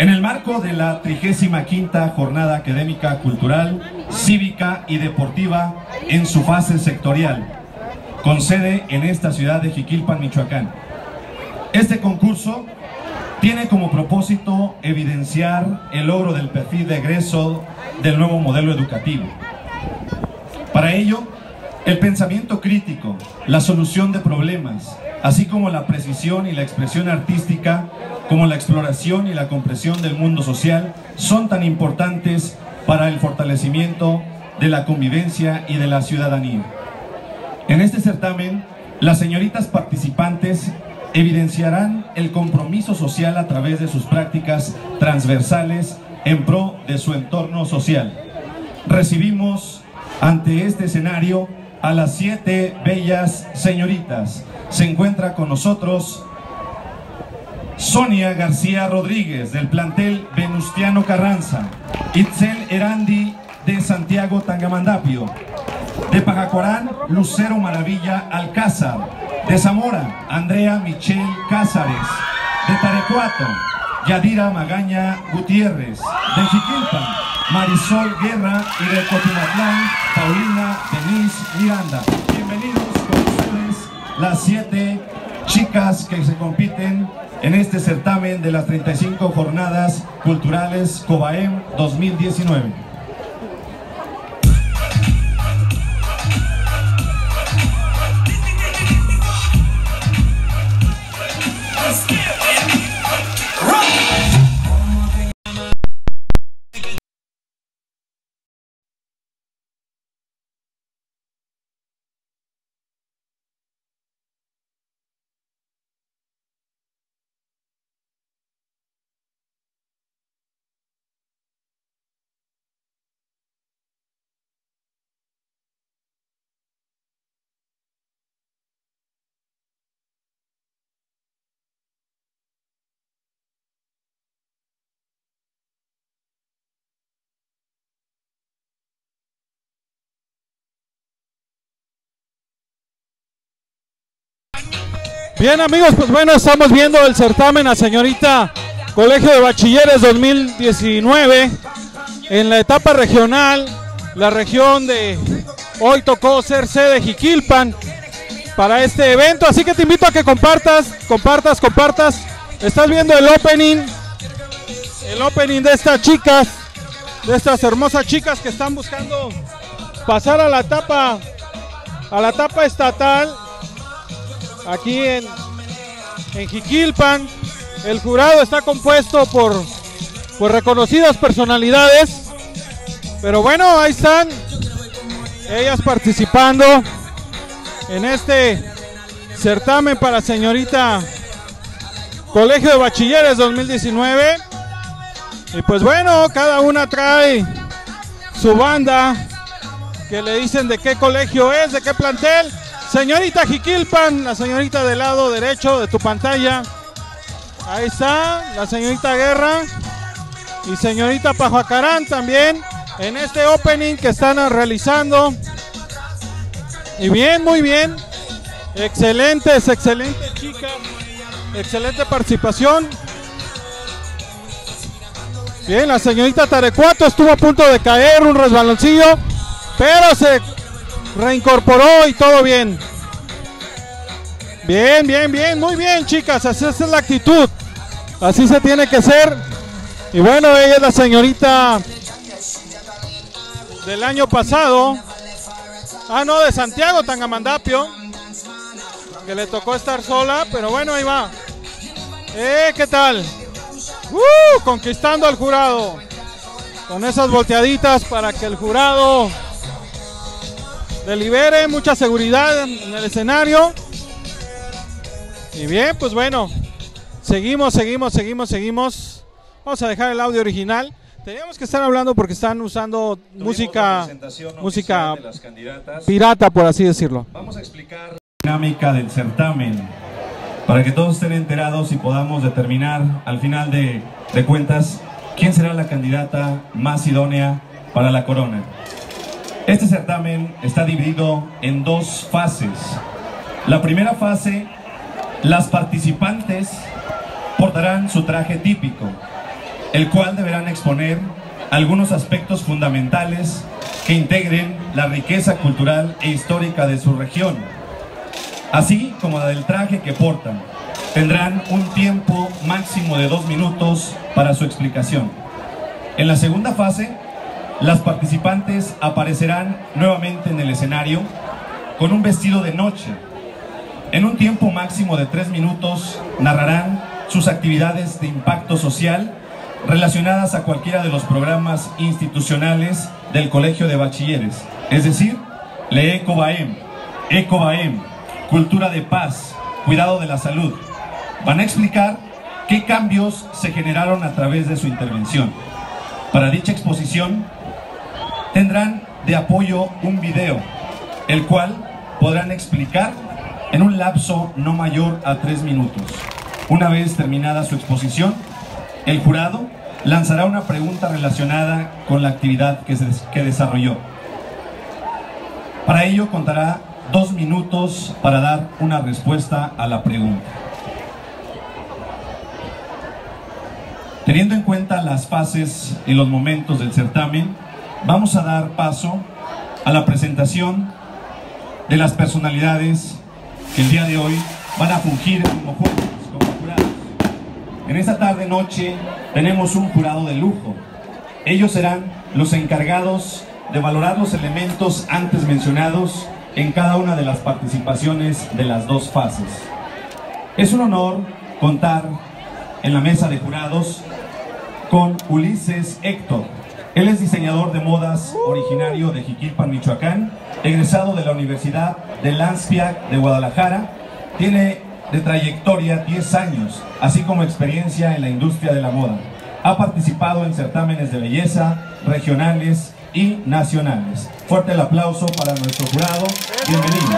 En el marco de la 35ª Jornada Académica, Cultural, Cívica y Deportiva en su fase sectorial, con sede en esta ciudad de Jiquilpan, Michoacán. Este concurso tiene como propósito evidenciar el logro del perfil de egreso del nuevo modelo educativo. Para ello, el pensamiento crítico, la solución de problemas, así como la precisión y la expresión artística, como la exploración y la comprensión del mundo social, son tan importantes para el fortalecimiento de la convivencia y de la ciudadanía. En este certamen, las señoritas participantes evidenciarán el compromiso social a través de sus prácticas transversales en pro de su entorno social. Recibimos ante este escenario a las 7 bellas señoritas. Se encuentra con nosotros Sonia García Rodríguez, del plantel Venustiano Carranza; Itzel Erandi, de Santiago Tangamandapio; de Pajacorán, Lucero Maravilla Alcázar; de Zamora, Andrea Michelle Cázares; de Tarecuato, Yadira Magaña Gutiérrez; de Jiquilpan, Marisol Guerra; y de Cotimatlán, Paulina Denise Miranda. Bienvenidos con ustedes las 7 chicas que se compiten en este certamen de las 35 Jornadas Culturales COBAEM 2019. Bien, amigos, pues bueno, estamos viendo el certamen a señorita Colegio de Bachilleres 2019 en la etapa regional. La región de hoy tocó ser sede Jiquilpan para este evento, así que te invito a que compartas. Estás viendo el opening de estas chicas, de estas hermosas chicas que están buscando pasar a la etapa estatal. Aquí en Jiquilpan, el jurado está compuesto por reconocidas personalidades, pero bueno, ahí están ellas participando en este certamen para señorita Colegio de Bachilleres 2019. Y pues bueno, cada una trae su banda que le dicen de qué colegio es, de qué plantel. Señorita Jiquilpan, la señorita del lado derecho de tu pantalla. Ahí está, la señorita Guerra y señorita Pajacorán también en este opening que están realizando. Y bien, muy bien. Excelentes chicas. Excelente participación. Bien, la señorita Tarecuato estuvo a punto de caer, un resbaloncillo, pero se reincorporó y todo bien. Bien, muy bien, chicas, así es la actitud, así se tiene que ser. Y bueno, ella es la señorita del año pasado, de Santiago Tangamandapio, que le tocó estar sola, pero bueno, ahí va. ¿Qué tal? Conquistando al jurado, con esas volteaditas para que el jurado delibere, mucha seguridad en el escenario. Y bien, pues bueno, seguimos. Vamos a dejar el audio original. Teníamos que estar hablando porque están usando música pirata, por así decirlo. Vamos a explicar la dinámica del certamen para que todos estén enterados y podamos determinar al final de cuentas quién será la candidata más idónea para la corona. Este certamen está dividido en 2 fases. La primera fase, las participantes portarán su traje típico. el cual deberán exponer algunos aspectos fundamentales que integren la riqueza cultural e histórica de su región, así como la del traje que portan. Tendrán un tiempo máximo de 2 minutos para su explicación. En la segunda fase, las participantes aparecerán nuevamente en el escenario con un vestido de noche. En un tiempo máximo de 3 minutos narrarán sus actividades de impacto social relacionadas a cualquiera de los programas institucionales del Colegio de Bachilleres, es decir, LEECOBAEM, ECOBAEM, Cultura de Paz, Cuidado de la Salud. Van a explicar qué cambios se generaron a través de su intervención. Para dicha exposición tendrán de apoyo un video, el cual podrán explicar en un lapso no mayor a 3 minutos. Una vez terminada su exposición, el jurado lanzará una pregunta relacionada con la actividad que desarrolló. Para ello contará 2 minutos para dar una respuesta a la pregunta. Teniendo en cuenta las fases y los momentos del certamen, vamos a dar paso a la presentación de las personalidades que el día de hoy van a fungir como jueces, como jurados. En esta tarde-noche tenemos un jurado de lujo. Ellos serán los encargados de valorar los elementos antes mencionados en cada una de las participaciones de las 2 fases. Es un honor contar en la mesa de jurados con Ulises Héctor. Él es diseñador de modas originario de Jiquilpan, Michoacán, egresado de la Universidad de Lanspia de Guadalajara. Tiene de trayectoria 10 años, así como experiencia en la industria de la moda. Ha participado en certámenes de belleza regionales y nacionales. Fuerte el aplauso para nuestro jurado. Bienvenido.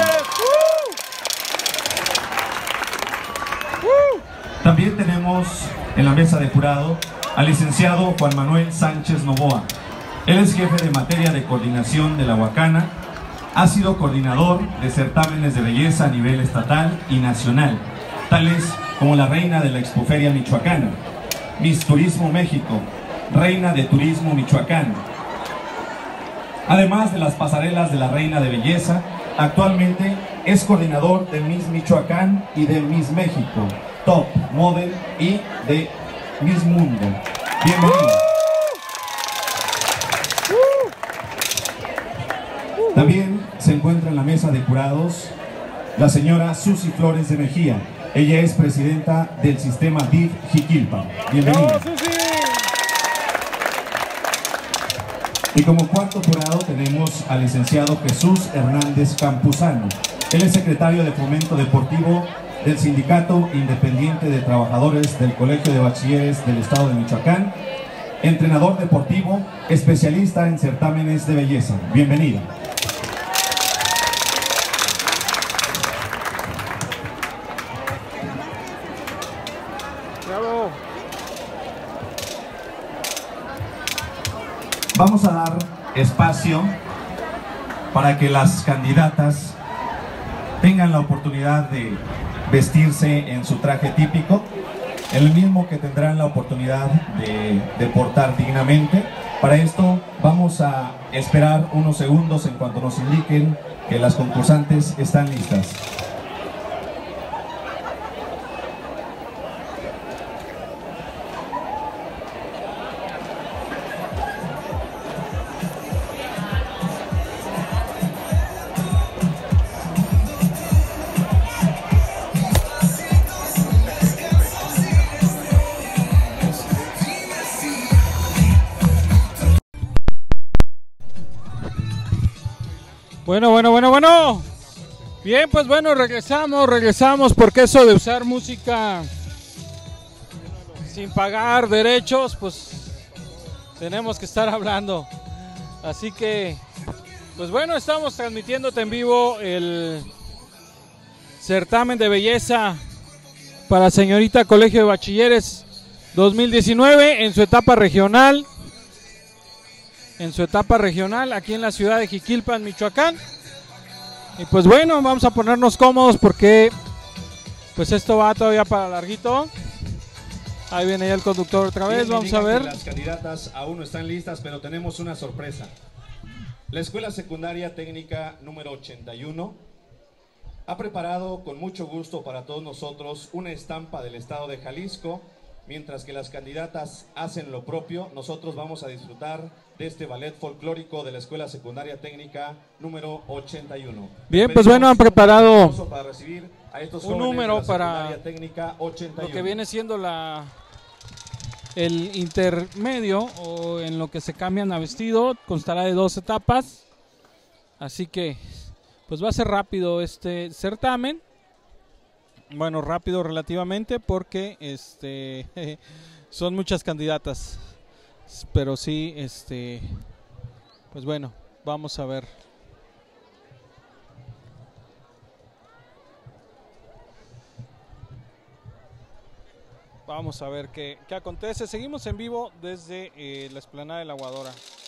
También tenemos en la mesa de jurado al licenciado Juan Manuel Sánchez Novoa. Él es jefe de materia de coordinación de la Huacana. Ha sido coordinador de certámenes de belleza a nivel estatal y nacional, tales como la reina de la Expoferia Michoacana, Miss Turismo México, reina de Turismo Michoacán. Además de las pasarelas de la reina de belleza, actualmente es coordinador de Miss Michoacán y de Miss México, Top Model y de Miss Mundo. Bienvenido. También se encuentra en la mesa de jurados la señora Susi Flores de Mejía. Ella es presidenta del sistema DIF Jiquilpan. Bienvenida. Y como cuarto jurado tenemos al licenciado Jesús Hernández Campuzano. Él es secretario de Fomento Deportivo del Sindicato Independiente de Trabajadores del Colegio de Bachilleres del Estado de Michoacán, entrenador deportivo, especialista en certámenes de belleza. Bienvenida. Bravo. Vamos a dar espacio para que las candidatas tengan la oportunidad de vestirse en su traje típico, el mismo que tendrán la oportunidad de portar dignamente. Para esto vamos a esperar unos segundos en cuanto nos indiquen que las concursantes están listas. Bueno. Bien, pues bueno, regresamos, porque eso de usar música sin pagar derechos, pues tenemos que estar hablando. Así que, pues bueno, estamos transmitiéndote en vivo el certamen de belleza para señorita Colegio de Bachilleres 2019 en su etapa regional. Aquí en la ciudad de Jiquilpan, Michoacán. Y pues bueno, vamos a ponernos cómodos porque pues esto va todavía para larguito. Ahí viene ya el conductor otra vez, Bien, vamos a ver. Las candidatas aún no están listas, pero tenemos una sorpresa. La Escuela Secundaria Técnica número 81 ha preparado con mucho gusto para todos nosotros una estampa del estado de Jalisco. Mientras que las candidatas hacen lo propio, nosotros vamos a disfrutar de este ballet folclórico de la Escuela Secundaria Técnica número 81. Bien, pues bueno, han preparado para recibir a estos un número para Técnica 81. lo que viene siendo el intermedio, o en lo que se cambian a vestido. Constará de 2 etapas, así que pues va a ser rápido este certamen. Bueno, rápido relativamente porque son muchas candidatas, pero sí, pues bueno, vamos a ver. Vamos a ver qué acontece. Seguimos en vivo desde la explanada de la Aguadora.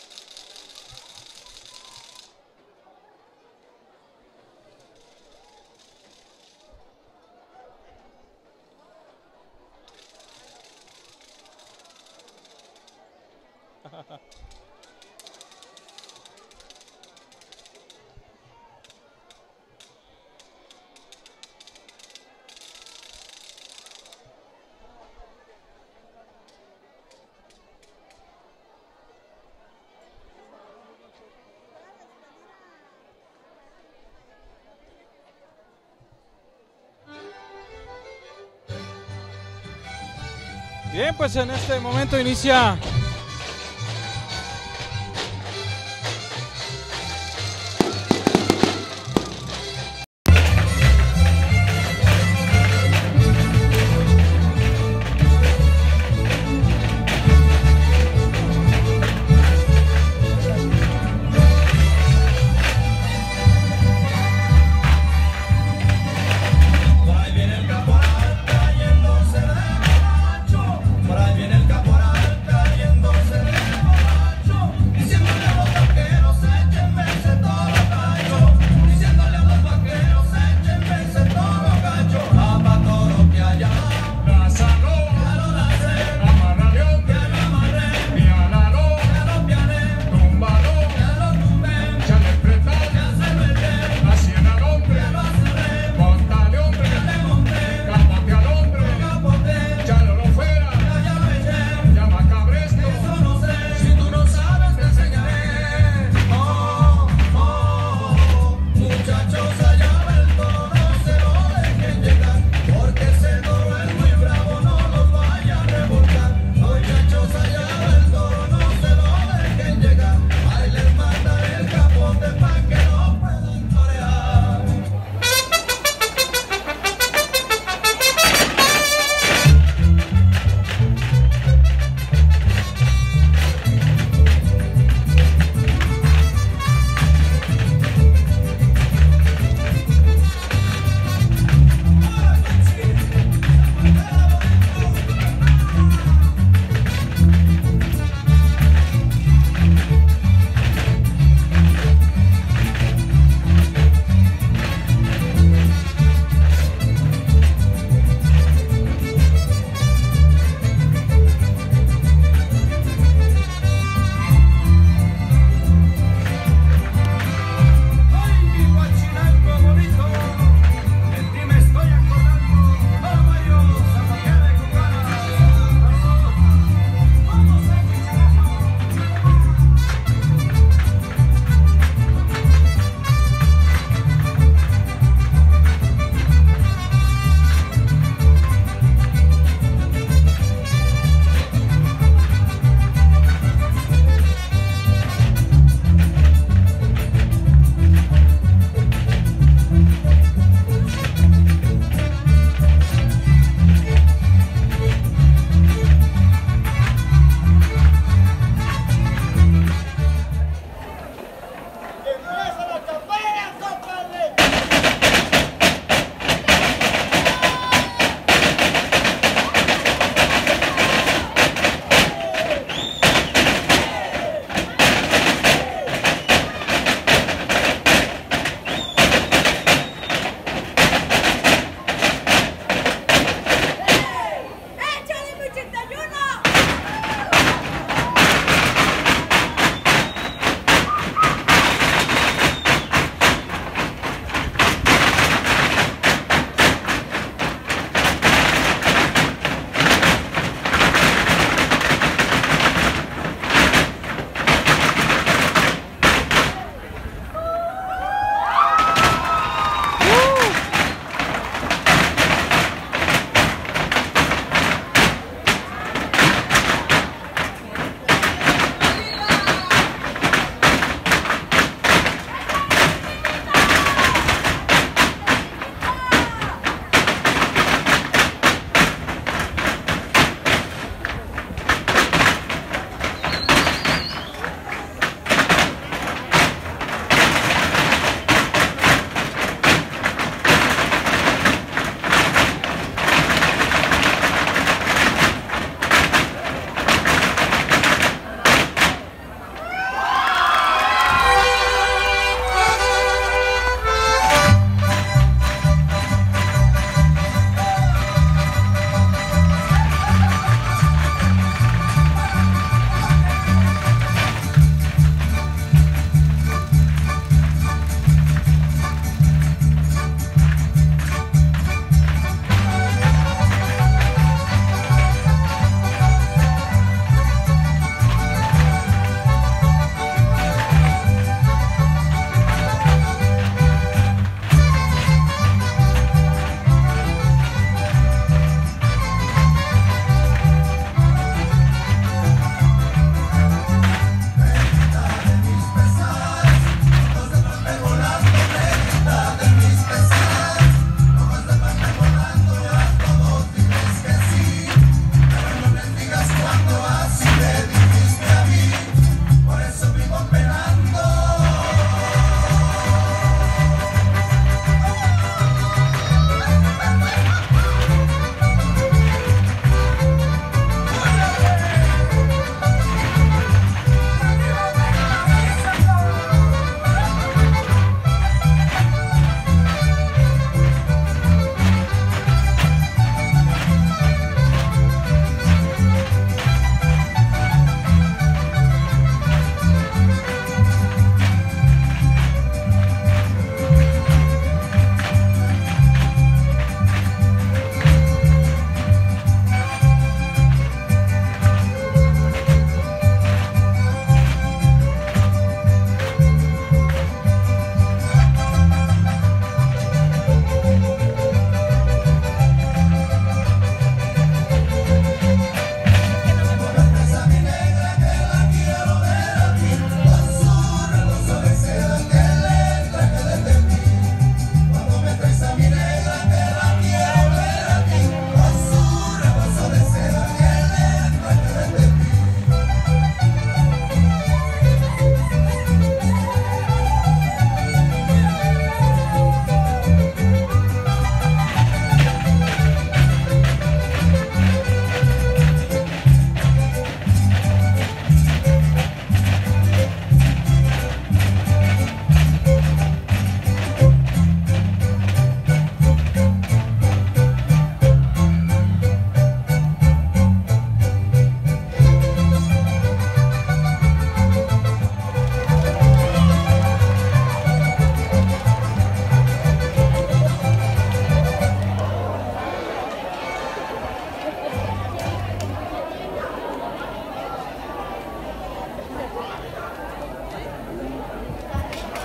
Bien, pues en este momento inicia Por ahí viene el caporal cayendo.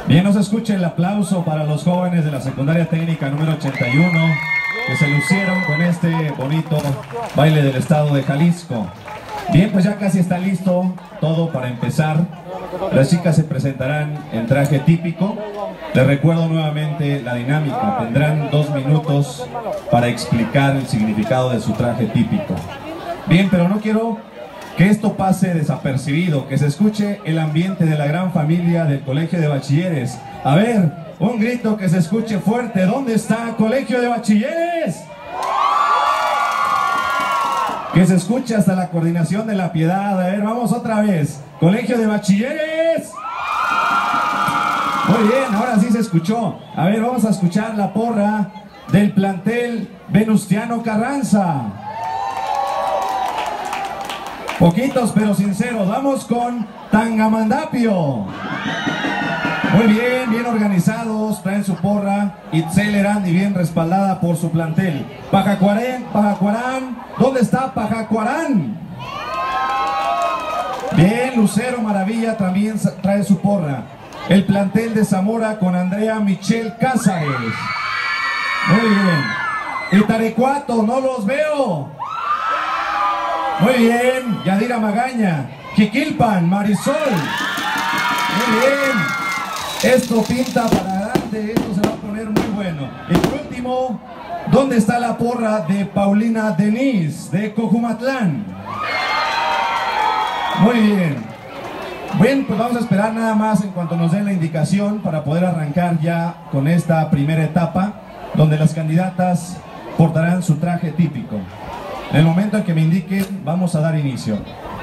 Bien, nos escucha el aplauso para los jóvenes de la secundaria técnica número 81 que se lucieron con este bonito baile del estado de Jalisco. Bien, pues ya casi está listo todo para empezar. Las chicas se presentarán en traje típico. Les recuerdo nuevamente la dinámica. Tendrán 2 minutos para explicar el significado de su traje típico. Bien, pero no quiero que esto pase desapercibido, que se escuche el ambiente de la gran familia del Colegio de Bachilleres. A ver, un grito que se escuche fuerte. ¿Dónde está Colegio de Bachilleres? Que se escuche hasta la coordinación de La Piedad. A ver, vamos otra vez. Colegio de Bachilleres. Muy bien, ahora sí se escuchó. A ver, vamos a escuchar la porra del plantel Venustiano Carranza. Poquitos pero sinceros. Vamos con Tangamandapio. Muy bien, bien organizados, traen su porra. Itzel Erandi, bien respaldada por su plantel. Pajacuarán, ¿dónde está Pajacuarán? Bien, Lucero Maravilla también trae su porra. El plantel de Zamora con Andrea Michelle Cázares. Muy bien. Itarecuato, no los veo. Muy bien, Yadira Magaña. Jiquilpan, Marisol. Muy bien. Esto pinta para adelante, esto se va a poner muy bueno. Y por último, ¿dónde está la porra de Paulina Denise, de Cojumatlán? Muy bien. Bien, pues vamos a esperar nada más en cuanto nos den la indicación para poder arrancar ya con esta primera etapa, donde las candidatas portarán su traje típico. En el momento en que me indiquen, vamos a dar inicio.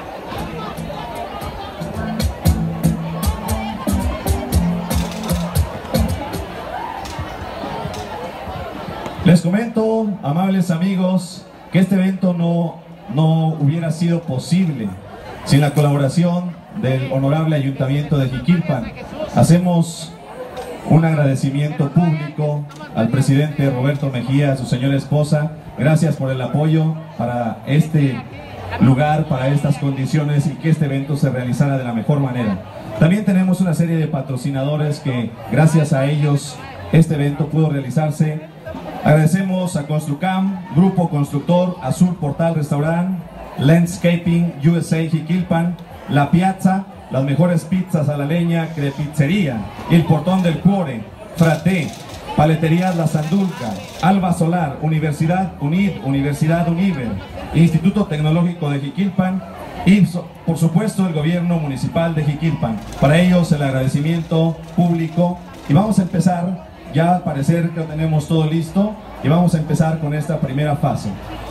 Les comento, amables amigos, que este evento no hubiera sido posible sin la colaboración del honorable Ayuntamiento de Jiquilpan. Hacemos un agradecimiento público al presidente Roberto Mejía, a su señora esposa. Gracias por el apoyo para este lugar, para estas condiciones y que este evento se realizara de la mejor manera. También tenemos una serie de patrocinadores que gracias a ellos este evento pudo realizarse. Agradecemos a Construcam, Grupo Constructor, Azul Portal Restaurant, Landscaping USA Jiquilpan, La Piazza, las mejores pizzas a la leña, Crepizzería, El Portón del Cuore, Fraté, Paleterías La Sandulca, Alba Solar, Universidad UNID, Universidad Univer, Instituto Tecnológico de Jiquilpan y por supuesto el Gobierno Municipal de Jiquilpan. Para ellos el agradecimiento público y vamos a empezar. Ya al parecer que tenemos todo listo y vamos a empezar con esta primera fase.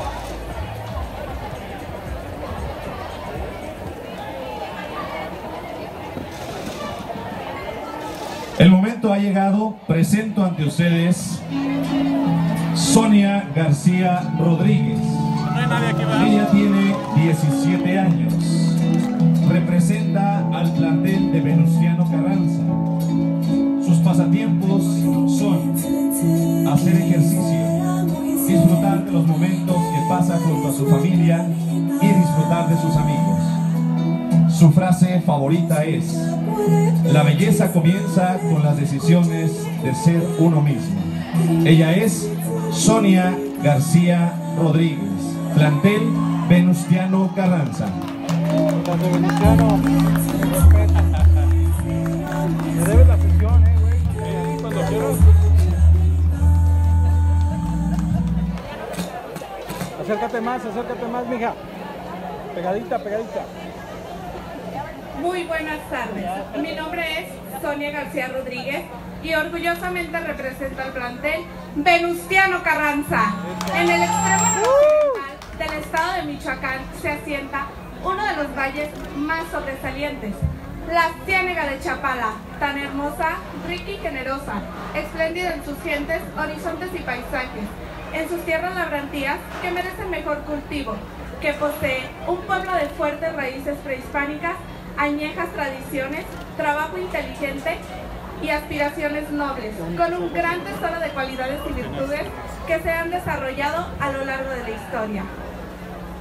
El momento ha llegado. Presento ante ustedes Sonia García Rodríguez. Ella tiene 17 años. Representa al plantel de Venustiano Carranza. Sus pasatiempos son hacer ejercicio, disfrutar de los momentos que pasa junto a su familia y disfrutar de sus amigos. Su frase favorita es: la belleza comienza con las decisiones de ser uno mismo. Ella es Sonia García Rodríguez, plantel Venustiano Carranza. Venustiano, me debes la sesión, güey. Cuando quieras. Acércate más, mija. Pegadita. Muy buenas tardes. Mi nombre es Sonia García Rodríguez y orgullosamente represento al plantel Venustiano Carranza. En el extremo noroccidental del estado de Michoacán se asienta uno de los valles más sobresalientes, la Ciénega de Chapala, tan hermosa, rica y generosa, espléndida en sus gentes, horizontes y paisajes, en sus tierras labrantías que merecen mejor cultivo, que posee un pueblo de fuertes raíces prehispánicas, añejas tradiciones, trabajo inteligente y aspiraciones nobles, con un gran tesoro de cualidades y virtudes que se han desarrollado a lo largo de la historia.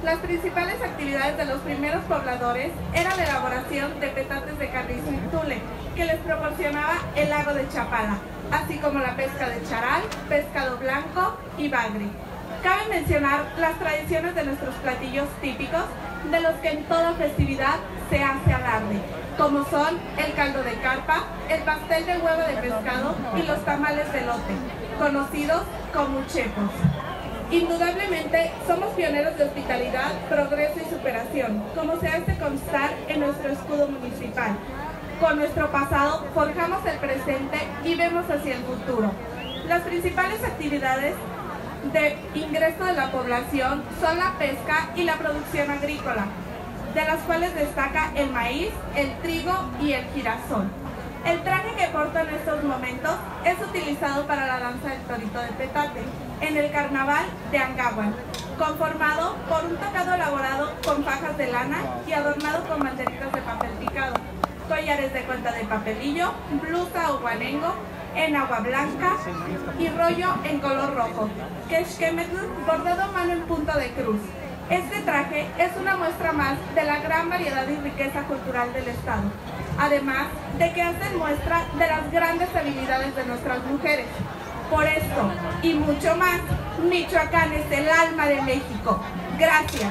Las principales actividades de los primeros pobladores era la elaboración de petates de carrizo y tule, que les proporcionaba el lago de Chapala, así como la pesca de charal, pescado blanco y bagre. Cabe mencionar las tradiciones de nuestros platillos típicos, de los que en toda festividad se hace alarde, como son el caldo de carpa, el pastel de huevo de pescado y los tamales de elote, conocidos como uchepos. Indudablemente somos pioneros de hospitalidad, progreso y superación, como se hace constar en nuestro escudo municipal. Con nuestro pasado forjamos el presente y vemos hacia el futuro. Las principales actividades de ingreso de la población son la pesca y la producción agrícola, de las cuales destaca el maíz, el trigo y el girasol. El traje que porto en estos momentos es utilizado para la danza del torito de petate en el carnaval de Angahuan, conformado por un tocado elaborado con fajas de lana y adornado con banderitas de papel picado, collares de cuenta de papelillo, blusa o guanengo en agua blanca y rollo en color rojo, quechquemetl bordado a mano en punta de cruz. Este traje es una muestra más de la gran variedad y riqueza cultural del estado, además de que hacen muestra de las grandes habilidades de nuestras mujeres. Por esto y mucho más, Michoacán es el alma de México. Gracias.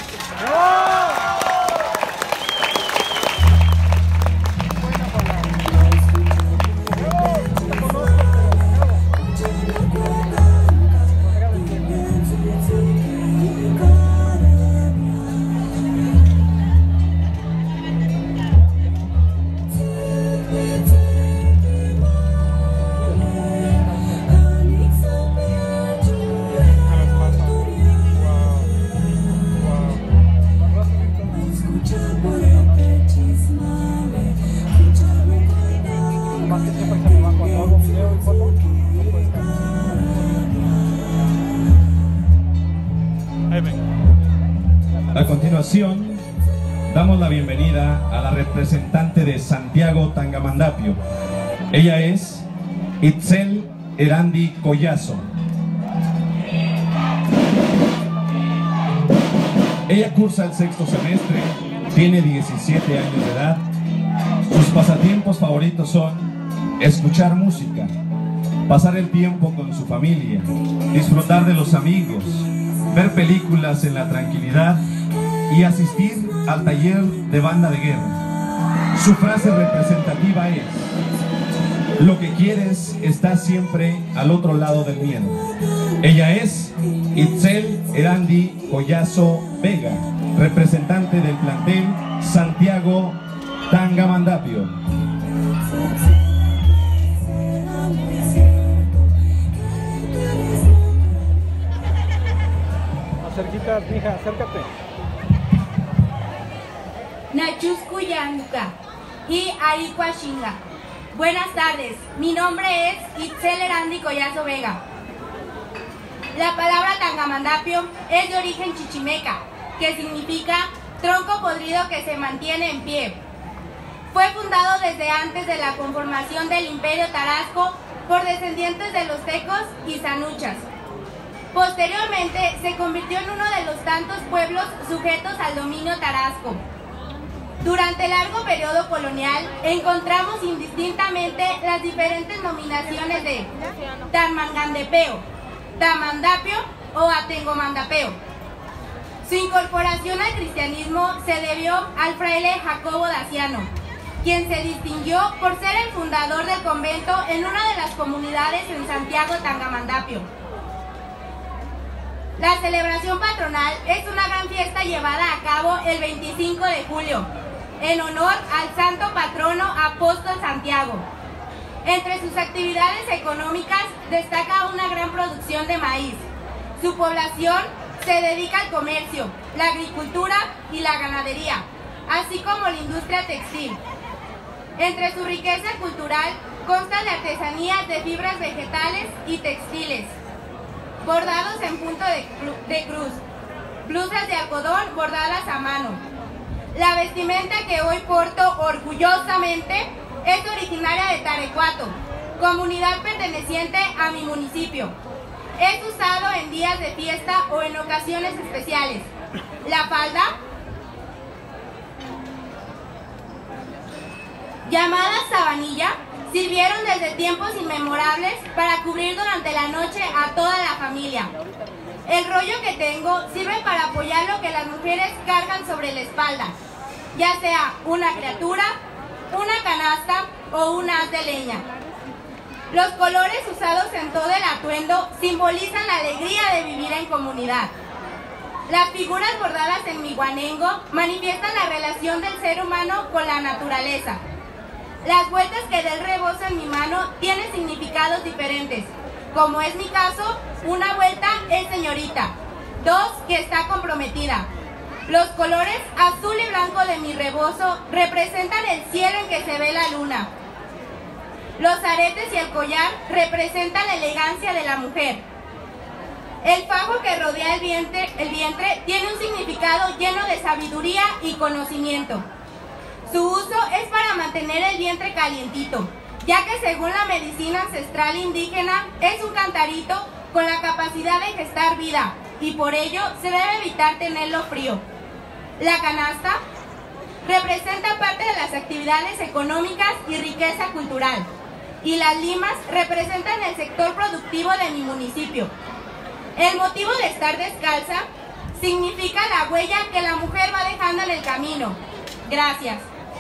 A continuación, damos la bienvenida a la representante de Santiago Tangamandapio. Ella es Itzel Erandi Collazo. Ella cursa el sexto semestre, tiene 17 años de edad. Sus pasatiempos favoritos son escuchar música, pasar el tiempo con su familia, disfrutar de los amigos, ver películas en la tranquilidad y asistir al taller de banda de guerra. Su frase representativa es: lo que quieres está siempre al otro lado del miedo. Ella es Itzel Erandi Collazo Vega, representante del plantel Santiago Tangamandapio. Cerquita, mija, acércate. Nachusku Yanduka y Arikua Shinga. Buenas tardes, mi nombre es Itzel Erandi Collazo Vega. La palabra Tangamandapio es de origen chichimeca, que significa tronco podrido que se mantiene en pie. Fue fundado desde antes de la conformación del Imperio Tarasco por descendientes de los tecos y sanuchas. Posteriormente se convirtió en uno de los tantos pueblos sujetos al dominio tarasco. Durante el largo periodo colonial encontramos indistintamente las diferentes nominaciones de Tamangandepeo, Tamandapio o Atengomandapeo. Su incorporación al cristianismo se debió al fraile Jacobo Daciano, quien se distinguió por ser el fundador del convento en una de las comunidades en Santiago Tangamandapio. La celebración patronal es una gran fiesta llevada a cabo el 25 de julio, en honor al santo patrono apóstol Santiago. Entre sus actividades económicas destaca una gran producción de maíz. Su población se dedica al comercio, la agricultura y la ganadería, así como la industria textil. Entre su riqueza cultural consta de artesanías de fibras vegetales y textiles, bordados en punto de cruz, blusas de algodón bordadas a mano. La vestimenta que hoy porto orgullosamente es originaria de Tarecuato, comunidad perteneciente a mi municipio. Es usado en días de fiesta o en ocasiones especiales, La falda, llamada sabanilla, sirvieron desde tiempos inmemorables para cubrir durante la noche a toda la familia. El rollo que tengo sirve para apoyar lo que las mujeres cargan sobre la espalda, ya sea una criatura, una canasta o un haz de leña. Los colores usados en todo el atuendo simbolizan la alegría de vivir en comunidad. Las figuras bordadas en mi guanengo manifiestan la relación del ser humano con la naturaleza. Las vueltas que da el rebozo en mi mano tienen significados diferentes. Como es mi caso, una vuelta es señorita, 2 que está comprometida. Los colores azul y blanco de mi rebozo representan el cielo en que se ve la luna. Los aretes y el collar representan la elegancia de la mujer. El fajo que rodea el vientre tiene un significado lleno de sabiduría y conocimiento. Su uso es para mantener el vientre calientito, ya que según la medicina ancestral indígena es un cantarito con la capacidad de gestar vida y por ello se debe evitar tenerlo frío. La canasta representa parte de las actividades económicas y riqueza cultural, y las limas representan el sector productivo de mi municipio. El motivo de estar descalza significa la huella que la mujer va dejando en el camino. Gracias.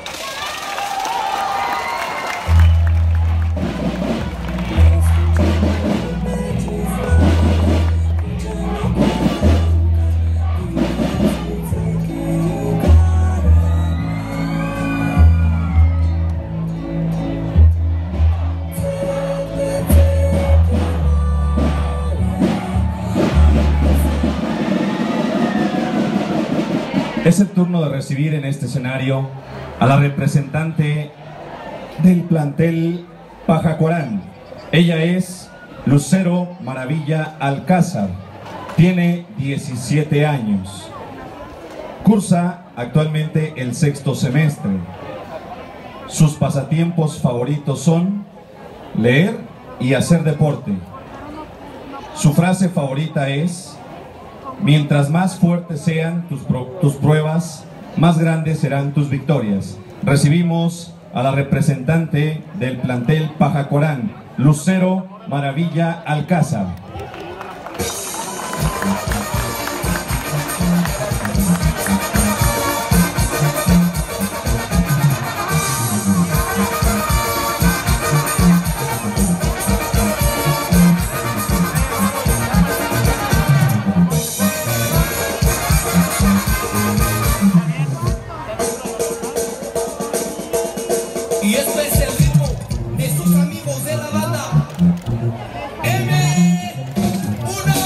Es el turno de recibir en este escenario a la representante del plantel Pajacorán. Ella es Lucero Maravilla Alcázar, tiene 17 años, cursa actualmente el 6º semestre. Sus pasatiempos favoritos son leer y hacer deporte. Su frase favorita es: mientras más fuertes sean tus pruebas, más grandes serán tus victorias. Recibimos a la representante del plantel Pajacorán, Lucero Maravilla Alcázar. Y esto es el ritmo de sus amigos de la banda M1.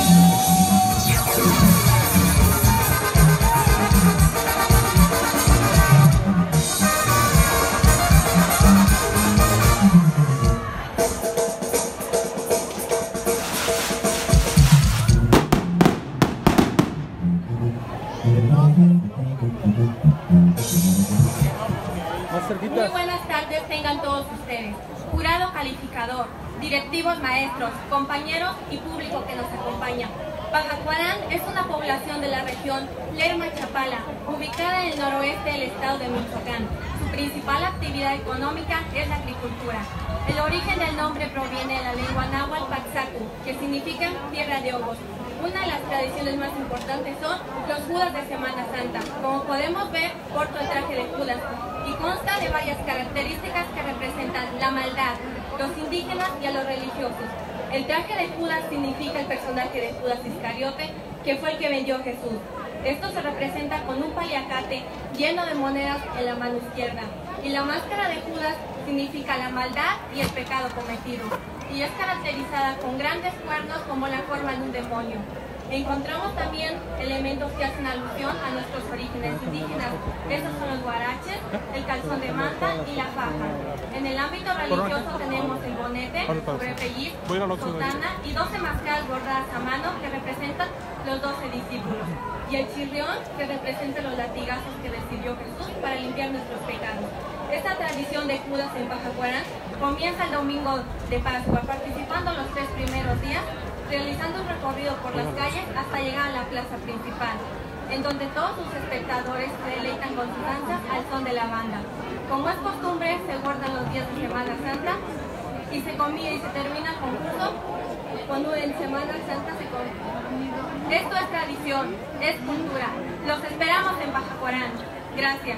Muy buenas tardes tengan todos ustedes, jurado calificador, directivos maestros, compañeros y público que nos acompaña. Pajacorán es una población de la región Lerma-Chapala, ubicada en el noroeste del estado de Michoacán. Su principal actividad económica es la agricultura. El origen del nombre proviene de la lengua náhuatl Paxacu, que significa tierra de ojos. Una de las tradiciones más importantes son los Judas de Semana Santa. Como podemos ver, porto el traje de Judas y consta de varias características que representan la maldad, los indígenas y a los religiosos. El traje de Judas significa el personaje de Judas Iscariote, que fue el que vendió a Jesús. Esto se representa con un paliacate lleno de monedas en la mano izquierda. Y la máscara de Judas significa la maldad y el pecado cometido. Y es caracterizada con grandes cuernos como la forma de un demonio. Encontramos también elementos que hacen alusión a nuestros orígenes indígenas. Estos son los guaraches, el calzón de manta y la faja. En el ámbito religioso tenemos el bonete, sobrepelliz, sotana y 12 máscaras bordadas a mano que representan los 12 discípulos. Y el chirrión que representa los latigazos que recibió Jesús para limpiar nuestros pecados. Esta tradición de Judas en Pajacorán comienza el domingo de Pascua, participando los 3 primeros días, realizando un recorrido por las calles hasta llegar a la plaza principal. en donde todos sus espectadores se deleitan con su danza al son de la banda. Como es costumbre, se guardan los días de Semana Santa y se comienza y se termina el concurso cuando en Semana Santa se come. Esto es tradición, es cultura. Los esperamos en Pajacorán. Gracias.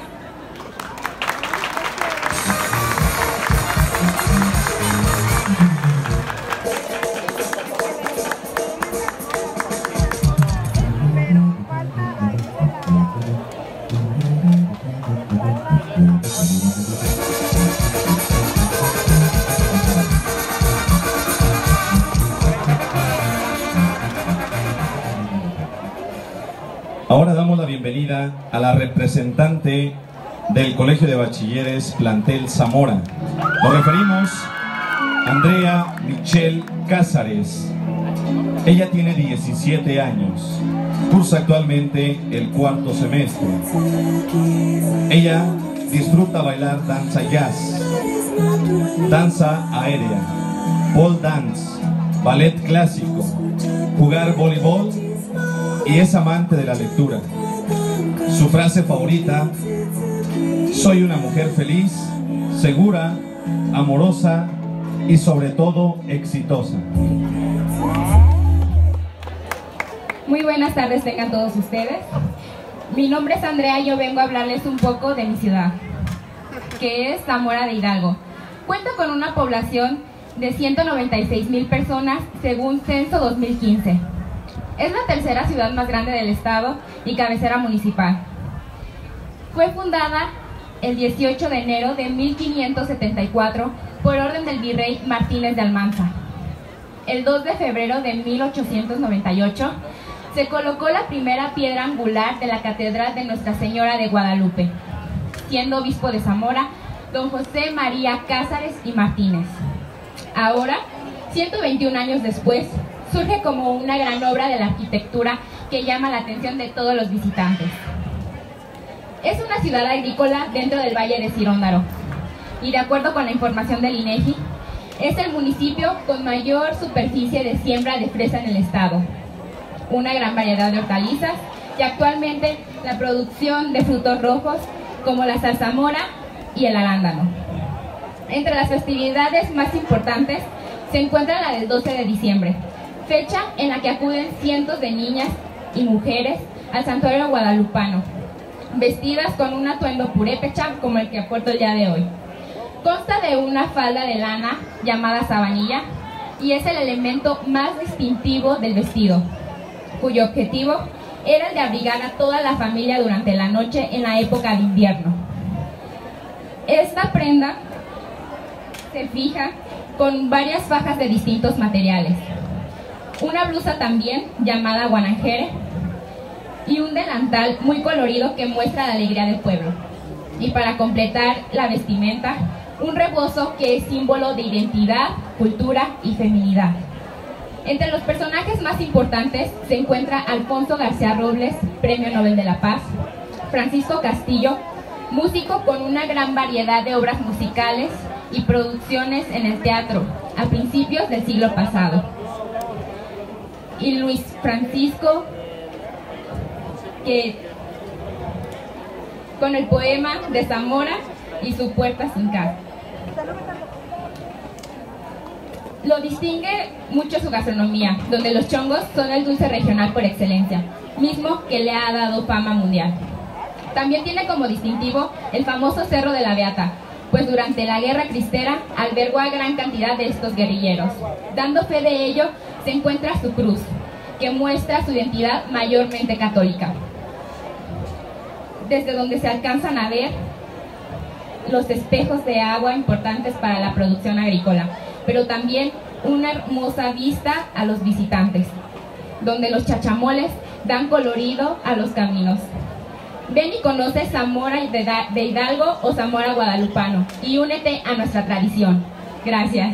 Ahora damos la bienvenida a la representante del Colegio de Bachilleres Plantel Zamora. Nos referimos a Andrea Michelle Cázares. Ella tiene 17 años, cursa actualmente el cuarto semestre. Ella disfruta bailar danza jazz, danza aérea, pole dance, ballet clásico, jugar voleibol y es amante de la lectura. Su frase favorita: soy una mujer feliz, segura, amorosa y sobre todo exitosa. Muy buenas tardes tengan todos ustedes. Mi nombre es Andrea y yo vengo a hablarles un poco de mi ciudad, que es Zamora de Hidalgo. Cuenta con una población de 196,000 personas según Censo 2015. Es la tercera ciudad más grande del estado y cabecera municipal. Fue fundada el 18 de enero de 1574 por orden del virrey Martínez de Almanza. El 2 de febrero de 1898 se colocó la primera piedra angular de la Catedral de Nuestra Señora de Guadalupe, siendo obispo de Zamora don José María Cázares y Martínez. Ahora, 121 años después, surge como una gran obra de la arquitectura que llama la atención de todos los visitantes. Es una ciudad agrícola dentro del Valle de Ciróndaro y, de acuerdo con la información del INEGI, es el municipio con mayor superficie de siembra de fresa en el estado, una gran variedad de hortalizas y actualmente la producción de frutos rojos como la zarzamora y el arándano. Entre las festividades más importantes se encuentra la del 12 de diciembre, fecha en la que acuden cientos de niñas y mujeres al santuario guadalupano, vestidas con un atuendo purépecha como el que aporto el día de hoy. Consta de una falda de lana llamada sabanilla y es el elemento más distintivo del vestido, cuyo objetivo era el de abrigar a toda la familia durante la noche en la época de invierno. Esta prenda se fija con varias fajas de distintos materiales, una blusa también llamada guanajere y un delantal muy colorido que muestra la alegría del pueblo. Y para completar la vestimenta, un rebozo que es símbolo de identidad, cultura y feminidad. Entre los personajes más importantes se encuentra Alfonso García Robles, Premio Nobel de la Paz, Francisco Castillo, músico con una gran variedad de obras musicales y producciones en el teatro a principios del siglo pasado, y Luis Francisco, que con el poema de Zamora y su puerta sin casa. Lo distingue mucho su gastronomía, donde los chongos son el dulce regional por excelencia, mismo que le ha dado fama mundial. También tiene como distintivo el famoso Cerro de la Beata, pues durante la Guerra Cristera albergó a gran cantidad de estos guerrilleros. Dando fe de ello se encuentra su cruz, que muestra su identidad mayormente católica, desde donde se alcanzan a ver los espejos de agua importantes para la producción agrícola, pero también una hermosa vista a los visitantes, donde los chachamoles dan colorido a los caminos. Ven y conoce Zamora de Hidalgo o Zamora guadalupano y únete a nuestra tradición. Gracias.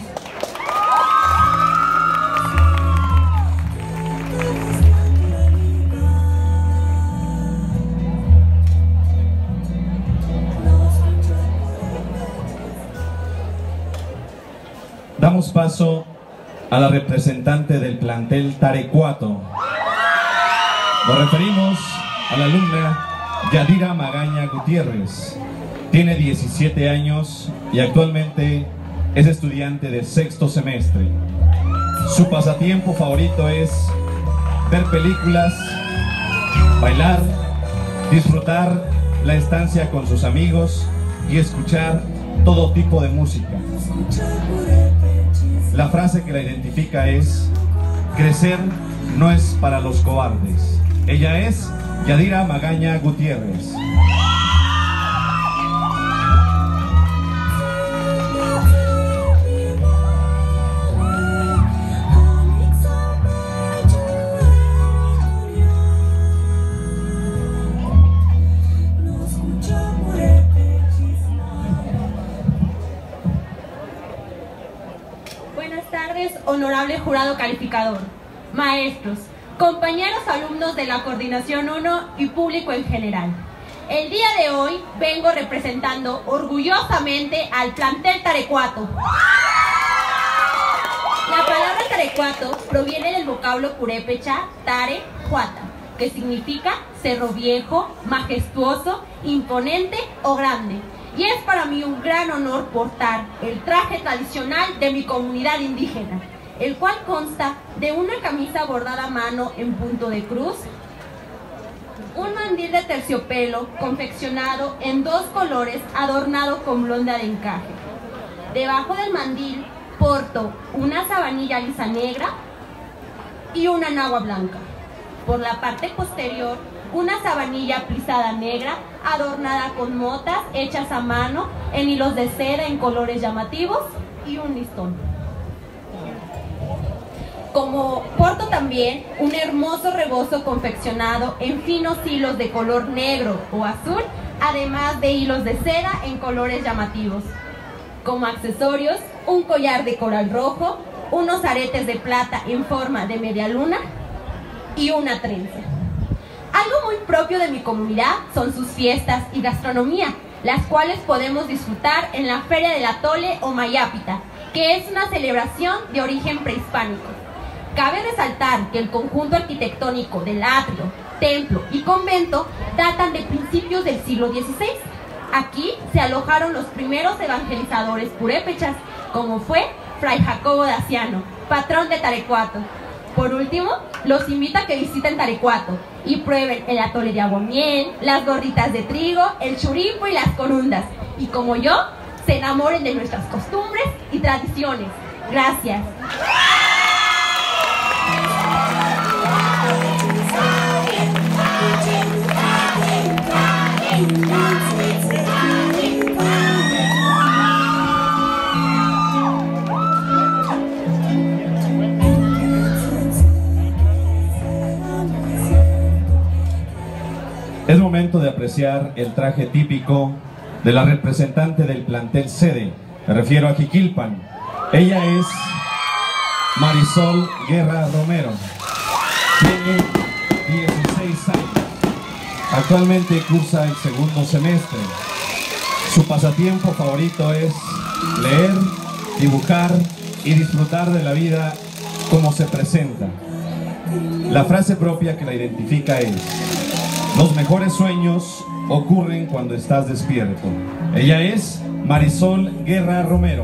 Damos paso a la representante del plantel Tarecuato. Nos referimos a la alumna Yadira Magaña Gutiérrez. Tiene 17 años y actualmente es estudiante de sexto semestre. Su pasatiempo favorito es ver películas, bailar, disfrutar la estancia con sus amigos y escuchar todo tipo de música. La frase que la identifica es: crecer no es para los cobardes. Ella es Yadira Magaña Gutiérrez. Honorable jurado calificador, maestros, compañeros alumnos de la Coordinación 1 y público en general. El día de hoy vengo representando orgullosamente al plantel Tarecuato. La palabra Tarecuato proviene del vocablo purépecha Tare Huata, que significa cerro viejo, majestuoso, imponente o grande. Y es para mí un gran honor portar el traje tradicional de mi comunidad indígena, el cual consta de una camisa bordada a mano en punto de cruz, un mandil de terciopelo confeccionado en 2 colores adornado con blonda de encaje. Debajo del mandil porto una sabanilla lisa negra y una nagua blanca. Por la parte posterior, una sabanilla plisada negra adornada con motas hechas a mano en hilos de seda en colores llamativos y un listón. Como porto también un hermoso rebozo confeccionado en finos hilos de color negro o azul, además de hilos de seda en colores llamativos. Como accesorios, un collar de coral rojo, unos aretes de plata en forma de media luna y una trenza. Algo muy propio de mi comunidad son sus fiestas y gastronomía, las cuales podemos disfrutar en la Feria del Atole o Mayápita, que es una celebración de origen prehispánico. Cabe resaltar que el conjunto arquitectónico del atrio, templo y convento datan de principios del siglo XVI. Aquí se alojaron los primeros evangelizadores purépechas, como fue Fray Jacobo Daciano, patrón de Tarecuato. Por último, los invito a que visiten Tarecuato y prueben el atole de aguamiel, las gorditas de trigo, el churipo y las corundas. Y como yo, se enamoren de nuestras costumbres y tradiciones. Gracias. Es momento de apreciar el traje típico de la representante del plantel sede. Me refiero a Jiquilpan. Ella es Marisol Guerra Romero. Tiene 16 años. Actualmente cursa el segundo semestre. Su pasatiempo favorito es leer, dibujar y disfrutar de la vida como se presenta. La frase propia que la identifica es: los mejores sueños ocurren cuando estás despierto. Ella es Marisol Guerra Romero.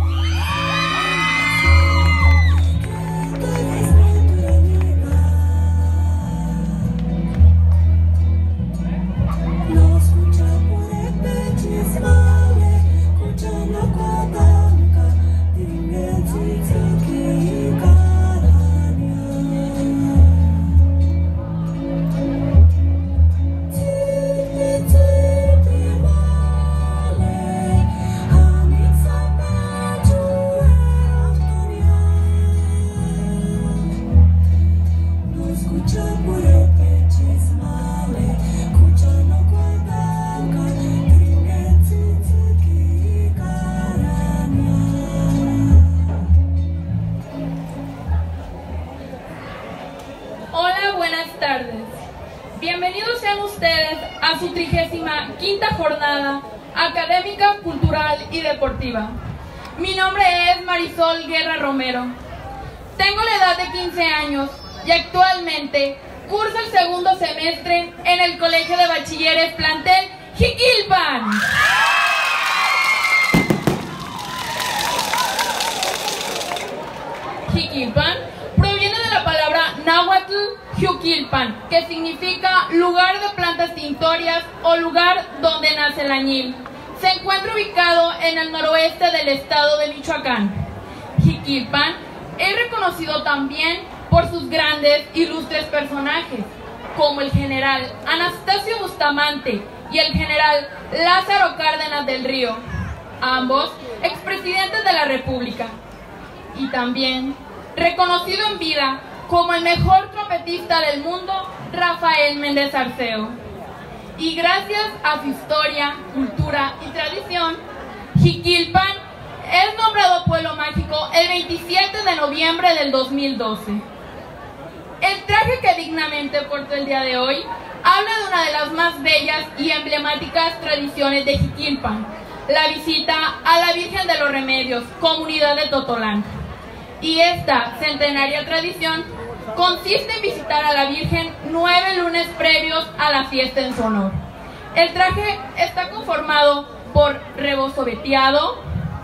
Bienvenidos sean ustedes a su 35ª jornada académica, cultural y deportiva. Mi nombre es Marisol Guerra Romero. Tengo la edad de 15 años y actualmente cursa el segundo semestre en el Colegio de Bachilleres Plantel Jiquilpan. Jiquilpan proviene de la palabra náhuatl Jiquilpan, que significa lugar de plantas tintorias o lugar donde nace el añil. Se encuentra ubicado en el noroeste del estado de Michoacán. Jiquilpan es reconocido también por sus grandes, ilustres personajes, como el general Anastasio Bustamante y el general Lázaro Cárdenas del Río, ambos expresidentes de la República, y también reconocido en vida como el mejor trompetista del mundo, Rafael Méndez Arceo. Y gracias a su historia, cultura y tradición, Jiquilpan es nombrado Pueblo Mágico el 27 de noviembre del 2012. El traje que dignamente porto el día de hoy habla de una de las más bellas y emblemáticas tradiciones de Jiquilpan, la visita a la Virgen de los Remedios, comunidad de Totolán. Y esta centenaria tradición consiste en visitar a la Virgen 9 lunes previos a la fiesta en su honor. El traje está conformado por rebozo veteado,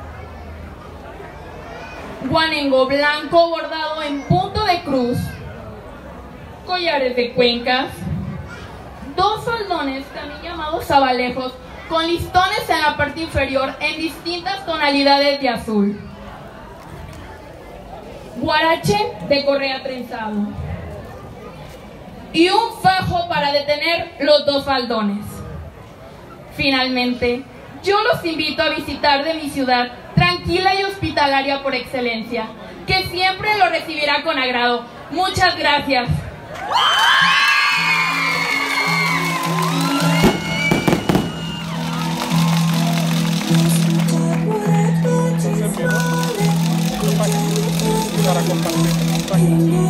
guanengo blanco bordado en punto de cruz, collares de cuencas, 2 faldones también llamados sabalejos con listones en la parte inferior en distintas tonalidades de azul, guarache de correa trenzado y un fajo para detener los 2 faldones. Finalmente, yo los invito a visitar de mi ciudad, tranquila y hospitalaria por excelencia, que siempre lo recibirá con agrado. Muchas gracias. Para compartir esta página.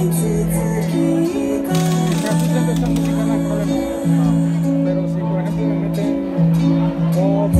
Esta música no hay problema. Pero si por ejemplo me meten pop,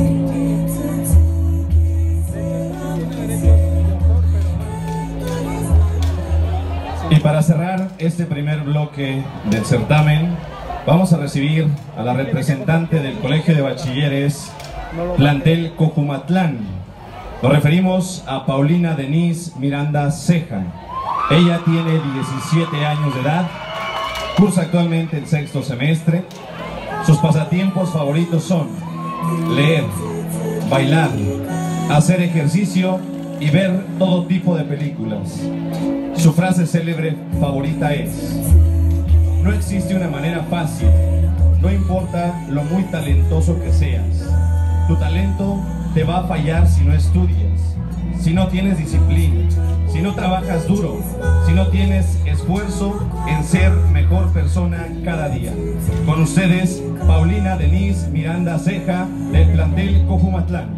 y para cerrar este primer bloque del certamen, vamos a recibir a la representante del Colegio de Bachilleres Plantel Cojumatlán. Nos referimos a Paulina Denise Miranda Ceja. Ella tiene 17 años de edad, cursa actualmente el 6º semestre. Sus pasatiempos favoritos son leer, bailar, hacer ejercicio y ver todo tipo de películas. Su frase célebre favorita es: no existe una manera fácil, no importa lo muy talentoso que seas. Tu talento te va a fallar si no estudias, si no tienes disciplina, si no trabajas duro, si no tienes esfuerzo en ser mejor persona cada día. Con ustedes, Paulina Denise Miranda Ceja, del Plantel Cojumatlán.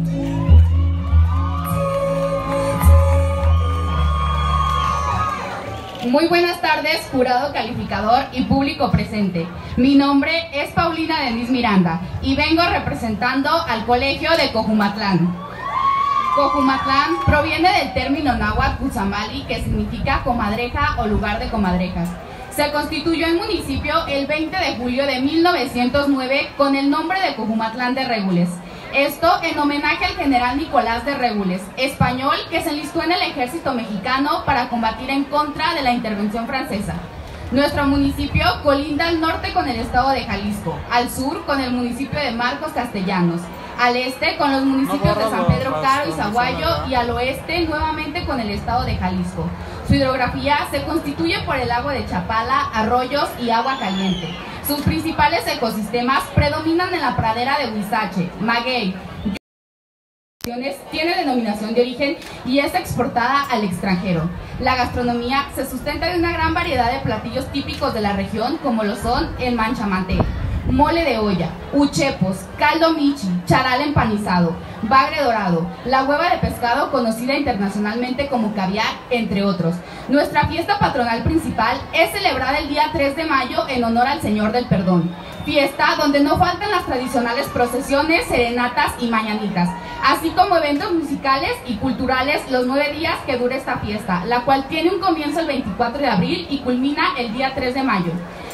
Muy buenas tardes, jurado calificador y público presente. Mi nombre es Paulina Denise Miranda y vengo representando al Colegio de Cojumatlán. Cojumatlán proviene del término náhuatl Cutzamali, que significa comadreja o lugar de comadrejas. Se constituyó en municipio el 20 de julio de 1909 con el nombre de Cojumatlán de Régules. Esto en homenaje al general Nicolás de Régules, español que se enlistó en el ejército mexicano para combatir en contra de la intervención francesa. Nuestro municipio colinda al norte con el estado de Jalisco, al sur con el municipio de Marcos Castellanos, al este con los municipios de San Pedro Caro y Zaguayo y al oeste nuevamente con el estado de Jalisco. Su hidrografía se constituye por el lago de Chapala, arroyos y agua caliente. Sus principales ecosistemas predominan en la pradera de Huizache, maguey. Tiene denominación de origen y es exportada al extranjero. La gastronomía se sustenta de una gran variedad de platillos típicos de la región, como lo son el manchamantel, mole de olla, uchepos, caldo michi, charal empanizado, bagre dorado, la hueva de pescado conocida internacionalmente como caviar, entre otros. Nuestra fiesta patronal principal es celebrada el día 3 de mayo en honor al Señor del Perdón. Fiesta donde no faltan las tradicionales procesiones, serenatas y mañanitas, así como eventos musicales y culturales los 9 días que dura esta fiesta, la cual tiene un comienzo el 24 de abril y culmina el día 3 de mayo.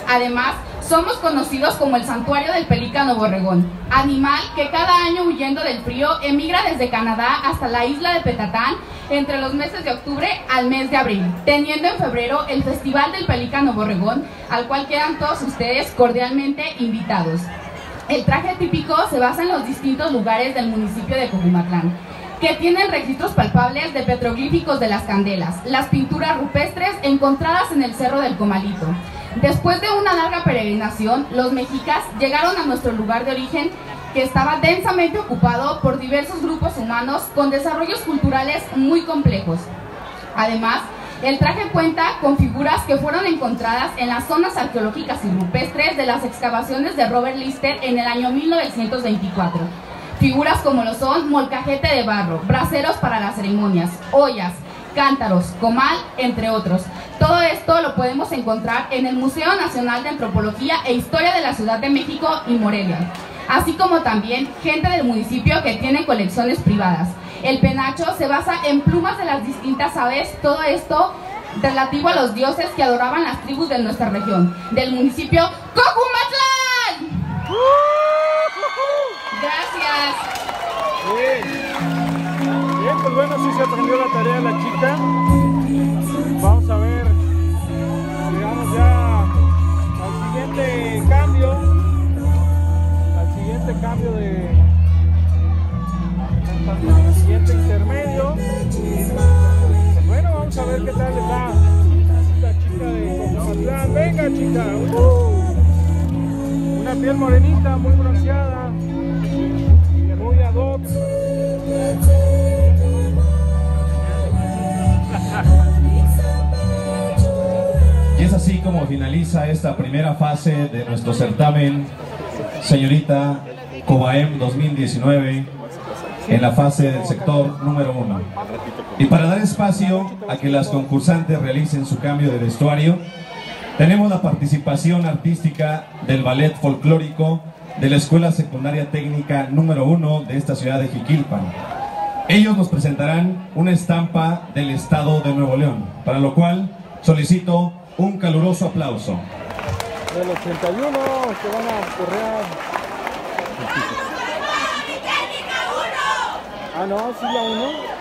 Además, somos conocidos como el santuario del pelícano borregón, animal que cada año, huyendo del frío, emigra desde Canadá hasta la isla de Petatán entre los meses de octubre al mes de abril, teniendo en febrero el Festival del Pelícano Borregón, al cual quedan todos ustedes cordialmente invitados. El traje típico se basa en los distintos lugares del municipio de Cojumatlán, que tienen registros palpables de petroglíficos de las candelas, las pinturas rupestres encontradas en el Cerro del Comalito. Después de una larga peregrinación, los mexicas llegaron a nuestro lugar de origen, que estaba densamente ocupado por diversos grupos humanos con desarrollos culturales muy complejos. Además, el traje cuenta con figuras que fueron encontradas en las zonas arqueológicas y rupestres de las excavaciones de Robert Lister en el año 1924. Figuras como lo son molcajete de barro, braseros para las ceremonias, ollas, cántaros, comal, entre otros. Todo esto lo podemos encontrar en el Museo Nacional de Antropología e Historia de la Ciudad de México y Morelia, así como también gente del municipio que tiene colecciones privadas. El penacho se basa en plumas de las distintas aves, todo esto relativo a los dioses que adoraban las tribus de nuestra región, del municipio Cojumatlán. Gracias. Bien, pues bueno, sí se aprendió la tarea la chica. Vamos a ver, llegamos ya al siguiente cambio al siguiente intermedio. Pues bueno, vamos a ver qué tal les va esta chica de Cojumatlán. Venga, chica. Una piel morenita, muy bronceada, muy ad hoc. Y es así como finaliza esta primera fase de nuestro certamen Señorita Cobaem 2019 en la fase del sector número 1. Y para dar espacio a que las concursantes realicen su cambio de vestuario, tenemos la participación artística del ballet folclórico de la Escuela Secundaria Técnica número 1 de esta ciudad de Jiquilpan. Ellos nos presentarán una estampa del estado de Nuevo León, para lo cual solicito un caluroso aplauso. Del 81 que van a correr. Ah, no, sí la 1.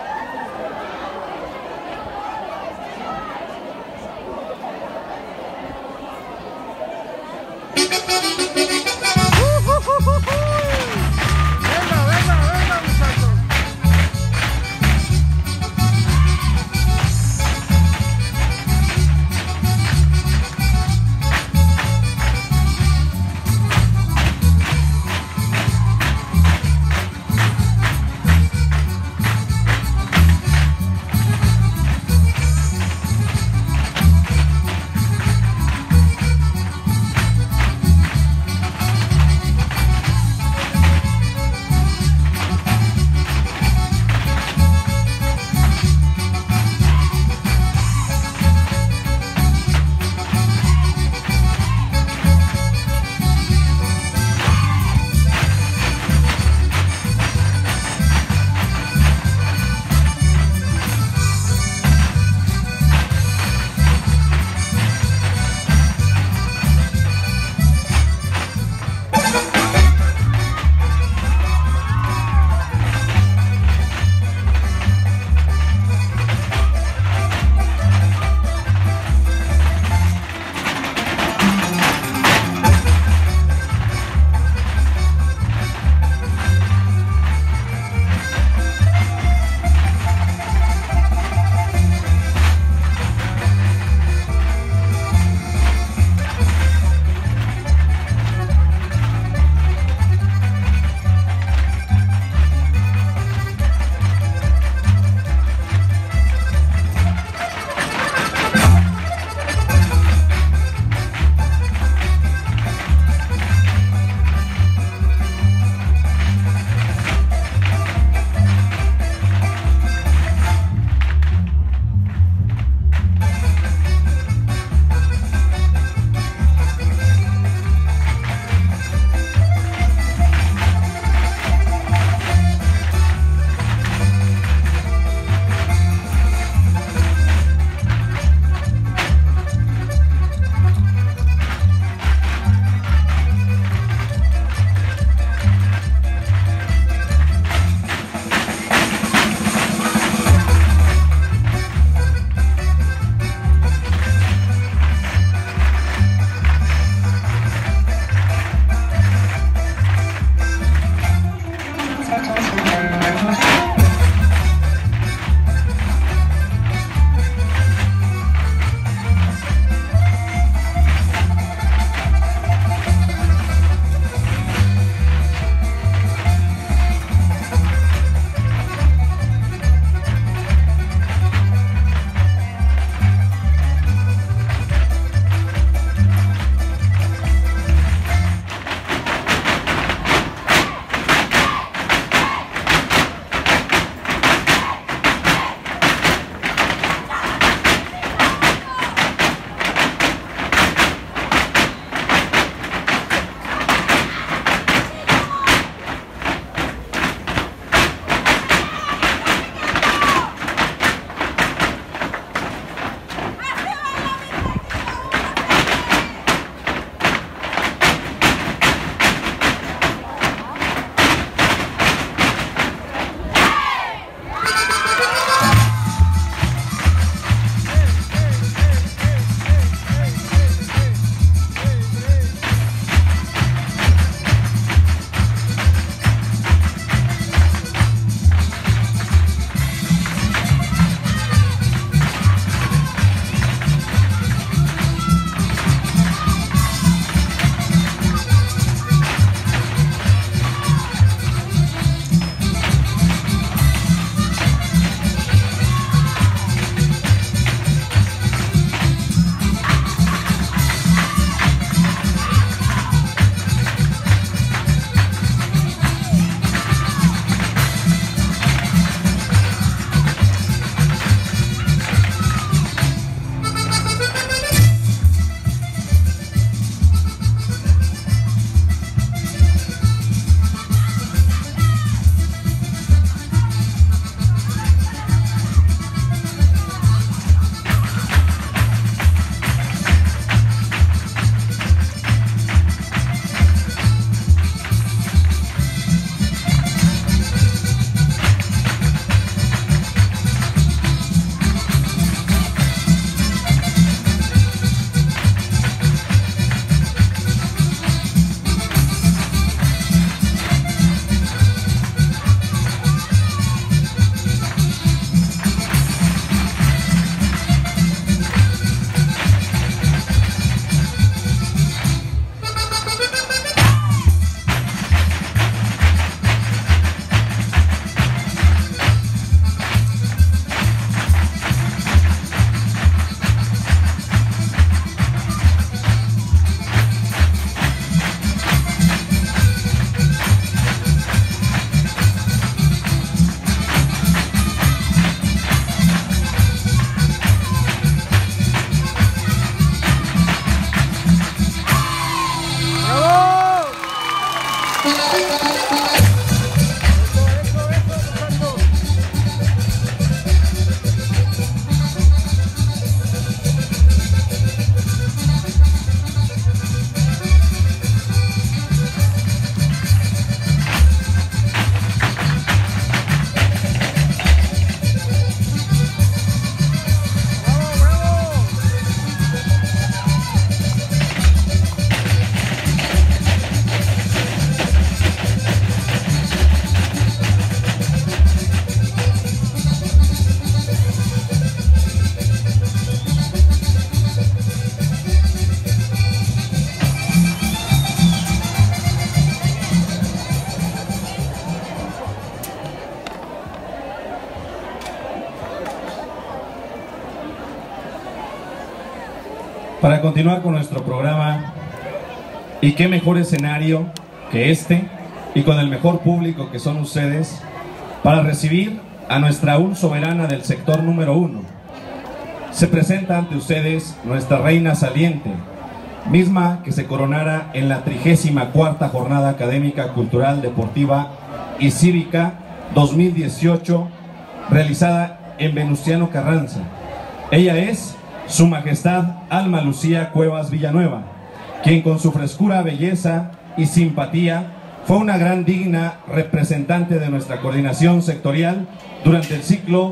para continuar con nuestro programa. Y qué mejor escenario que este, y con el mejor público que son ustedes, para recibir a nuestra aún soberana del sector número 1. Se presenta ante ustedes nuestra reina saliente, misma que se coronara en la 34ª Jornada Académica, Cultural, Deportiva y Cívica 2018, realizada en Venustiano Carranza. Ella es Su Majestad Alma Lucía Cuevas Villanueva, quien con su frescura, belleza y simpatía fue una gran digna representante de nuestra coordinación sectorial durante el ciclo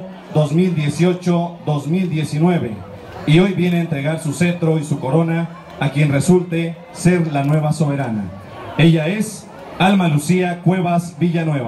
2018-2019, y hoy viene a entregar su cetro y su corona a quien resulte ser la nueva soberana. Ella es Alma Lucía Cuevas Villanueva.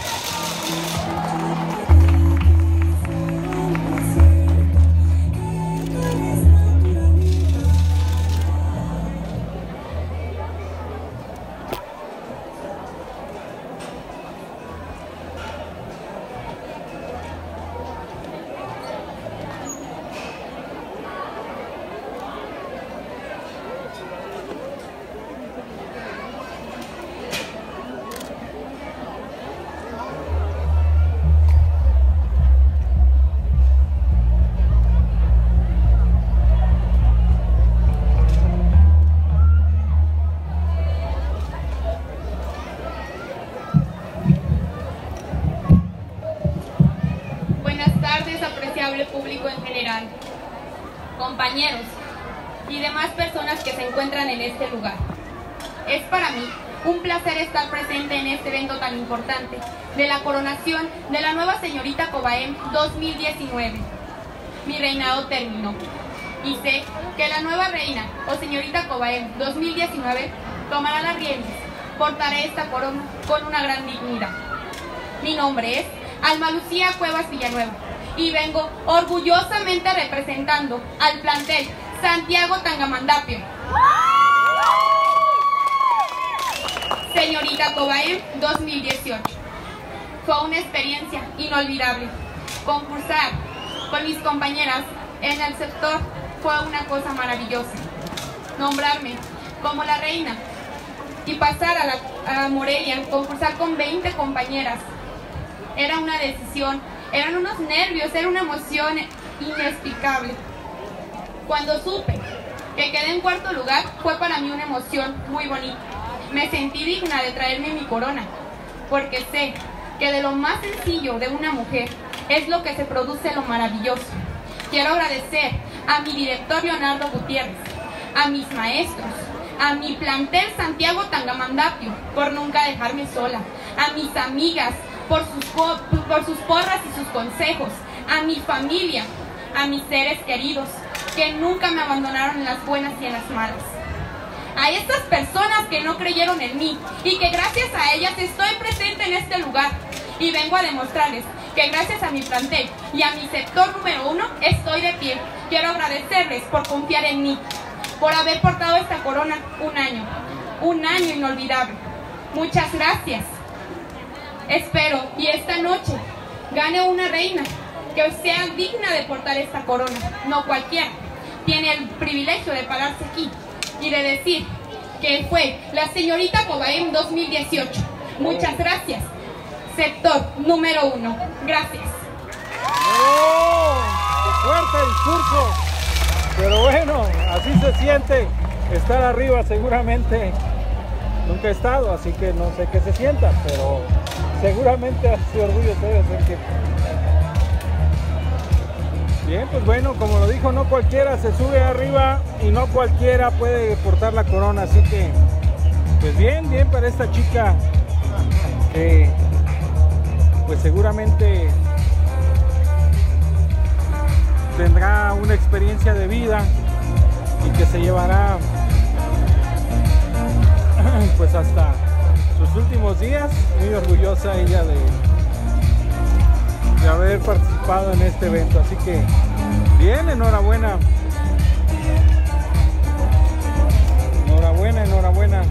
Público en general, compañeros y demás personas que se encuentran en este lugar. Es para mí un placer estar presente en este evento tan importante de la coronación de la nueva señorita Cobaem 2019. Mi reinado terminó y sé que la nueva reina o señorita Cobaem 2019 tomará las riendas, portará esta corona con una gran dignidad. Mi nombre es Alma Lucía Cuevas Villanueva y vengo orgullosamente representando al plantel Santiago Tangamandapio. Señorita Cobaem 2018. Fue una experiencia inolvidable. Concursar con mis compañeras en el sector fue una cosa maravillosa. Nombrarme como la reina y pasar a Morelia, concursar con 20 compañeras, era una decisión. Eran unos nervios, era una emoción inexplicable. Cuando supe que quedé en cuarto lugar, fue para mí una emoción muy bonita. Me sentí digna de traerme mi corona, porque sé que de lo más sencillo de una mujer es lo que se produce lo maravilloso. Quiero agradecer a mi director Leonardo Gutiérrez, a mis maestros, a mi plantel Santiago Tangamandapio por nunca dejarme sola, a mis amigas por sus porras y sus consejos, a mi familia, a mis seres queridos que nunca me abandonaron en las buenas y en las malas, a estas personas que no creyeron en mí y que gracias a ellas estoy presente en este lugar, y vengo a demostrarles que gracias a mi plantel y a mi sector número 1 estoy de pie. Quiero agradecerles por confiar en mí, por haber portado esta corona un año inolvidable. Muchas gracias. Espero y esta noche gane una reina que sea digna de portar esta corona. No cualquiera tiene el privilegio de pararse aquí y de decir que fue la señorita Cobaem 2018. Muchas gracias, sector número 1. Gracias. ¡Oh! ¡Qué fuerte discurso! Pero bueno, así se siente estar arriba. Seguramente nunca he estado, así que no sé qué se sienta, pero seguramente hace orgullo debe sentir. Bien, pues bueno, como lo dijo, no cualquiera se sube arriba y no cualquiera puede portar la corona, así que pues bien para esta chica que pues seguramente tendrá una experiencia de vida y que se llevará pues hasta sus últimos días. Muy orgullosa ella de haber participado en este evento, así que bien, enhorabuena, enhorabuena.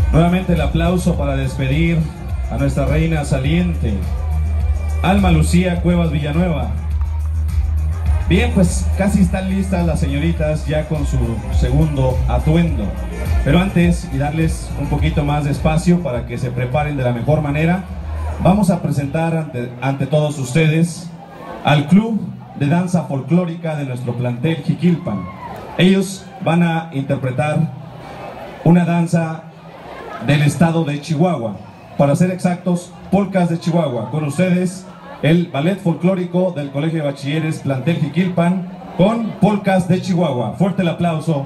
Nuevamente el aplauso para despedir a nuestra reina saliente, Alma Lucía Cuevas Villanueva. Bien, pues casi están listas las señoritas ya con su segundo atuendo. Pero antes, y darles un poquito más de espacio para que se preparen de la mejor manera, vamos a presentar ante todos ustedes al Club de Danza Folclórica de nuestro plantel Jiquilpan. Ellos van a interpretar una danza del estado de Chihuahua, para ser exactos, polcas de Chihuahua. Con ustedes, el ballet folclórico del Colegio de Bachilleres plantel Jiquilpan con polcas de Chihuahua. Fuerte el aplauso.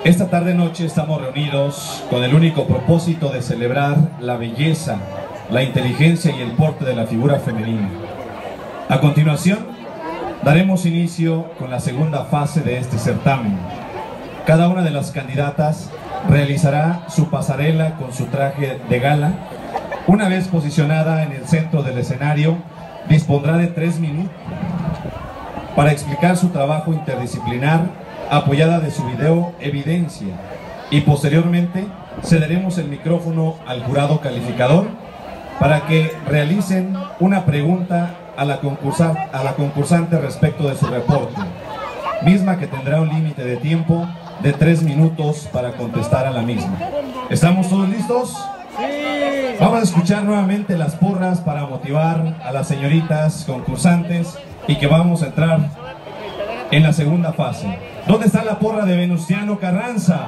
Esta tarde-noche estamos reunidos con el único propósito de celebrar la belleza, la inteligencia y el porte de la figura femenina. A continuación, daremos inicio con la segunda fase de este certamen. Cada una de las candidatas realizará su pasarela con su traje de gala. Una vez posicionada en el centro del escenario, dispondrá de 3 minutos para explicar su trabajo interdisciplinar, apoyada de su video Evidencia, y posteriormente cederemos el micrófono al jurado calificador para que realicen una pregunta a la concursante respecto de su reporte, misma que tendrá un límite de tiempo de 3 minutos para contestar a la misma. ¿Estamos todos listos? Sí. Vamos a escuchar nuevamente las porras para motivar a las señoritas concursantes y que vamos a entrar en la segunda fase. ¿Dónde está la porra de Venustiano Carranza?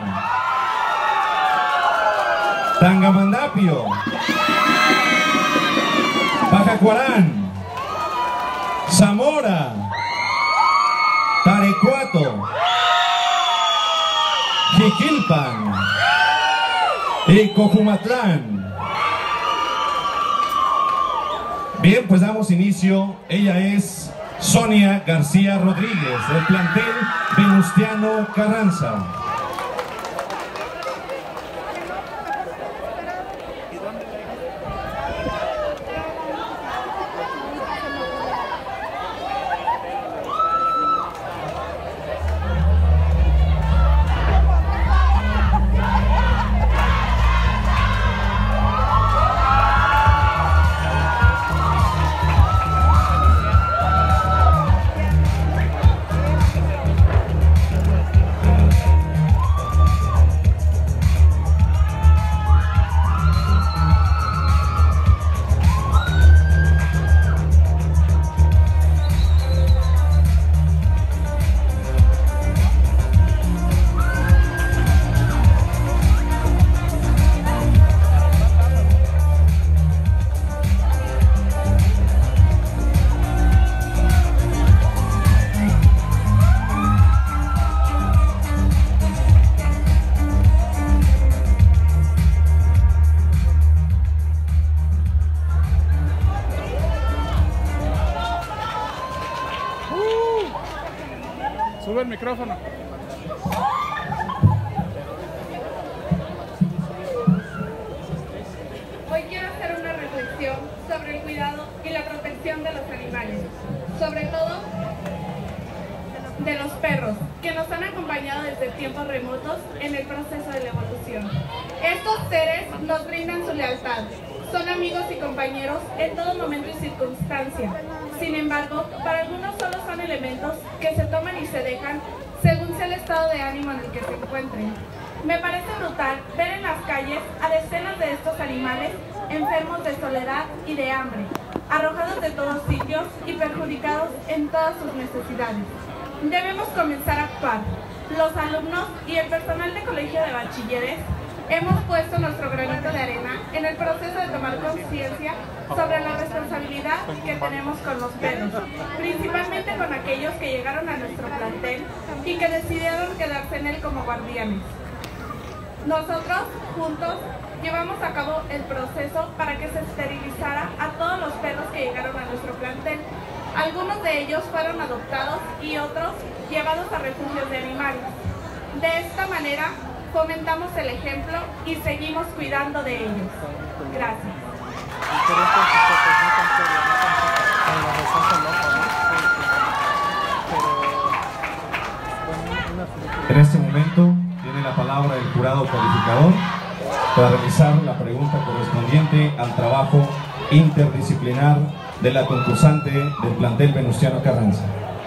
Tangamandapio, Pajacuarán, Zamora, Tarecuato, Jiquilpan y Cojumatlán. Bien, pues damos inicio. Ella es Sonia García Rodríguez, del plantel Venustiano Carranza. Sube el micrófono. Hoy quiero hacer una reflexión sobre el cuidado y la protección de los animales, sobre todo de los perros, que nos han acompañado desde tiempos remotos en el proceso de la evolución. Estos seres nos brindan su lealtad, son amigos y compañeros en todo momento y circunstancia. Sin embargo, para algunos solo son elementos que se toman y se dejan según sea el estado de ánimo en el que se encuentren. Me parece brutal ver en las calles a decenas de estos animales enfermos de soledad y de hambre, arrojados de todos sitios y perjudicados en todas sus necesidades. Debemos comenzar a actuar. Los alumnos y el personal de colegio de bachilleres hemos puesto nuestro granito de arena en el proceso de tomar conciencia sobre la responsabilidad que tenemos con los perros, principalmente con aquellos que llegaron a nuestro plantel y que decidieron quedarse en él como guardianes. Nosotros, juntos, llevamos a cabo el proceso para que se esterilizara a todos los perros que llegaron a nuestro plantel. Algunos de ellos fueron adoptados y otros llevados a refugios de animales. De esta manera, fomentamos el ejemplo y seguimos cuidando de ellos. Gracias. En este momento tiene la palabra el jurado calificador para realizar la pregunta correspondiente al trabajo interdisciplinar de la concursante del plantel Venustiano Carranza.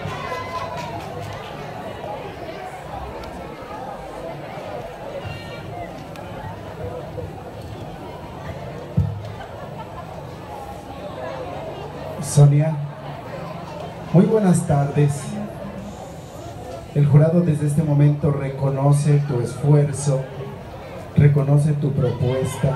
Sonia, muy buenas tardes. El jurado desde este momento reconoce tu esfuerzo, reconoce tu propuesta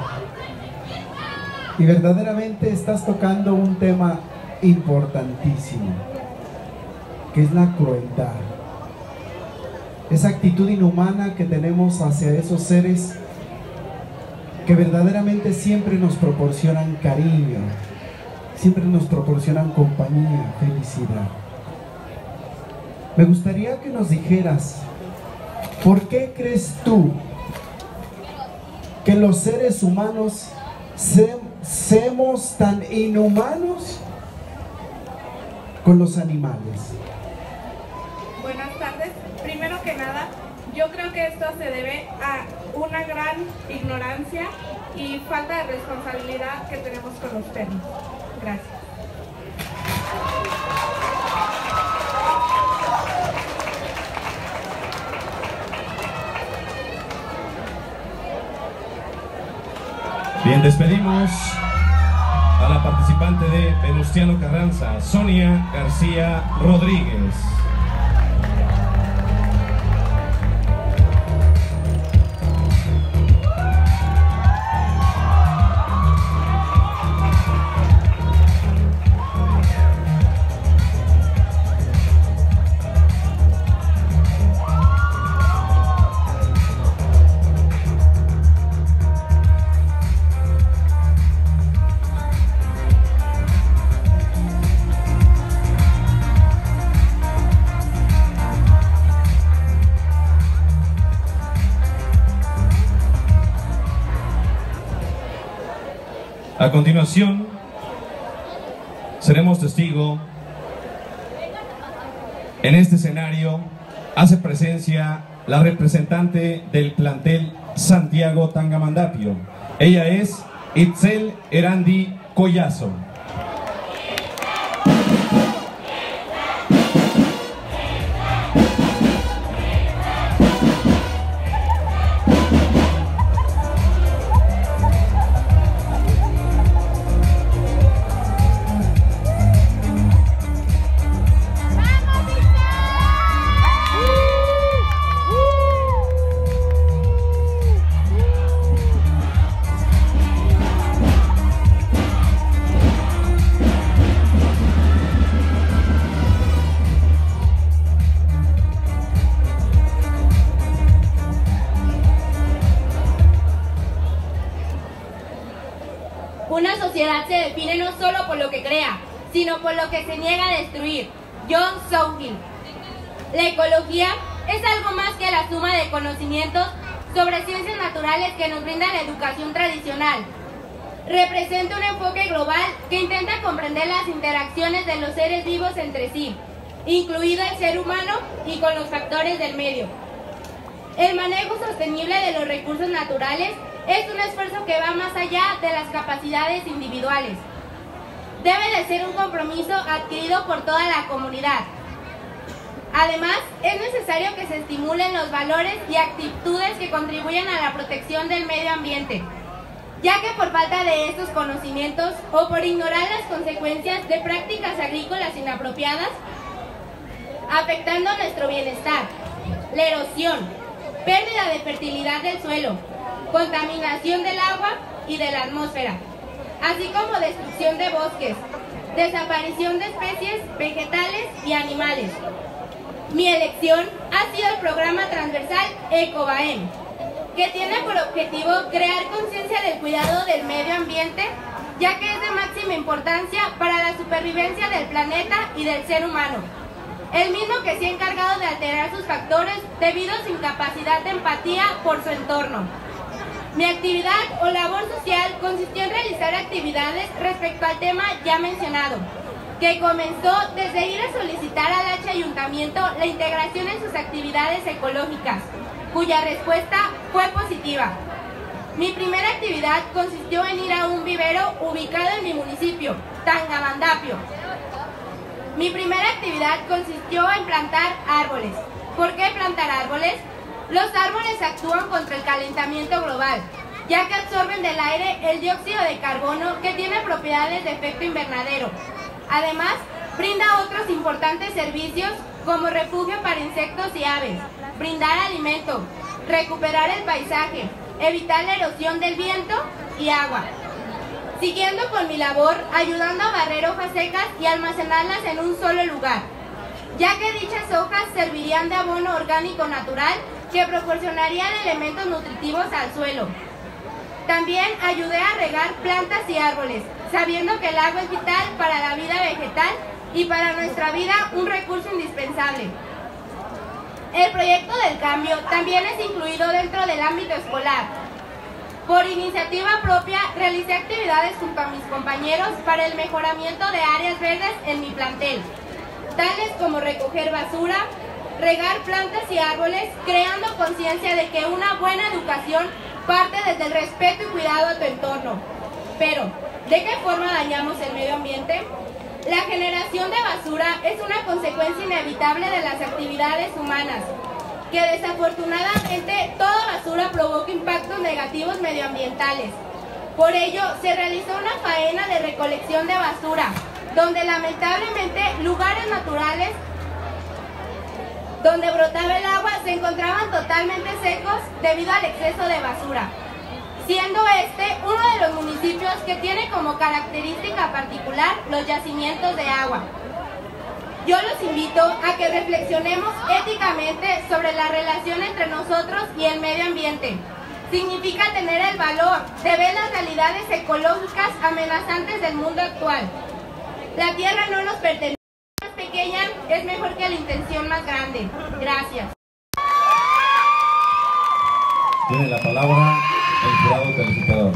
y verdaderamente estás tocando un tema importantísimo, que es la crueldad. esa actitud inhumana que tenemos hacia esos seres que verdaderamente siempre nos proporcionan cariño, siempre nos proporcionan compañía, felicidad. Me gustaría que nos dijeras, ¿por qué crees tú que los seres humanos seamos tan inhumanos con los animales? Buenas tardes. Primero que nada, yo creo que esto se debe a una gran ignorancia y falta de responsabilidad que tenemos con los perros. Gracias. Bien, despedimos a la participante de Venustiano Carranza, Sonia García Rodríguez. A continuación, seremos testigo en este escenario. Hace presencia la representante del plantel Santiago Tangamandapio. Ella es Itzel Erandi Collazo. Una sociedad se define no solo por lo que crea, sino por lo que se niega a destruir. John Southfield. La ecología es algo más que la suma de conocimientos sobre ciencias naturales que nos brinda la educación tradicional. Representa un enfoque global que intenta comprender las interacciones de los seres vivos entre sí, incluido el ser humano y con los factores del medio. El manejo sostenible de los recursos naturales es un esfuerzo que va más allá de las capacidades individuales. Debe de ser un compromiso adquirido por toda la comunidad. Además, es necesario que se estimulen los valores y actitudes que contribuyen a la protección del medio ambiente, ya que por falta de estos conocimientos o por ignorar las consecuencias de prácticas agrícolas inapropiadas, afectando nuestro bienestar, la erosión, pérdida de fertilidad del suelo, contaminación del agua y de la atmósfera, así como destrucción de bosques, desaparición de especies vegetales y animales. Mi elección ha sido el programa transversal EcoBaem, que tiene por objetivo crear conciencia del cuidado del medio ambiente, ya que es de máxima importancia para la supervivencia del planeta y del ser humano, el mismo que se ha encargado de alterar sus factores debido a su incapacidad de empatía por su entorno. Mi actividad o labor social consistió en realizar actividades respecto al tema ya mencionado, que comenzó desde ir a solicitar al H Ayuntamiento la integración en sus actividades ecológicas, cuya respuesta fue positiva. Mi primera actividad consistió en ir a un vivero ubicado en mi municipio, Tangamandapio. Mi primera actividad consistió en plantar árboles. ¿Por qué plantar árboles? Los árboles actúan contra el calentamiento global, ya que absorben del aire el dióxido de carbono que tiene propiedades de efecto invernadero. Además, brinda otros importantes servicios como refugio para insectos y aves, brindar alimento, recuperar el paisaje, evitar la erosión del viento y agua. Siguiendo con mi labor, ayudando a barrer hojas secas y almacenarlas en un solo lugar. ya que dichas hojas servirían de abono orgánico natural que proporcionarían elementos nutritivos al suelo. También ayudé a regar plantas y árboles, sabiendo que el agua es vital para la vida vegetal y para nuestra vida un recurso indispensable. El proyecto del cambio también es incluido dentro del ámbito escolar. Por iniciativa propia, realicé actividades junto a mis compañeros para el mejoramiento de áreas verdes en mi plantel, tales como recoger basura, regar plantas y árboles, creando conciencia de que una buena educación parte desde el respeto y cuidado a tu entorno. Pero, ¿de qué forma dañamos el medio ambiente? La generación de basura es una consecuencia inevitable de las actividades humanas, que desafortunadamente toda basura provoca impactos negativos medioambientales. Por ello, se realizó una faena de recolección de basura, donde lamentablemente lugares naturales donde brotaba el agua se encontraban totalmente secos debido al exceso de basura, siendo este uno de los municipios que tiene como característica particular los yacimientos de agua. Yo los invito a que reflexionemos éticamente sobre la relación entre nosotros y el medio ambiente. Significa tener el valor de ver las realidades ecológicas amenazantes del mundo actual. La tierra no nos pertenece. Pequeña es mejor que la intención más grande. Gracias. Tiene la palabra el jurado calificador.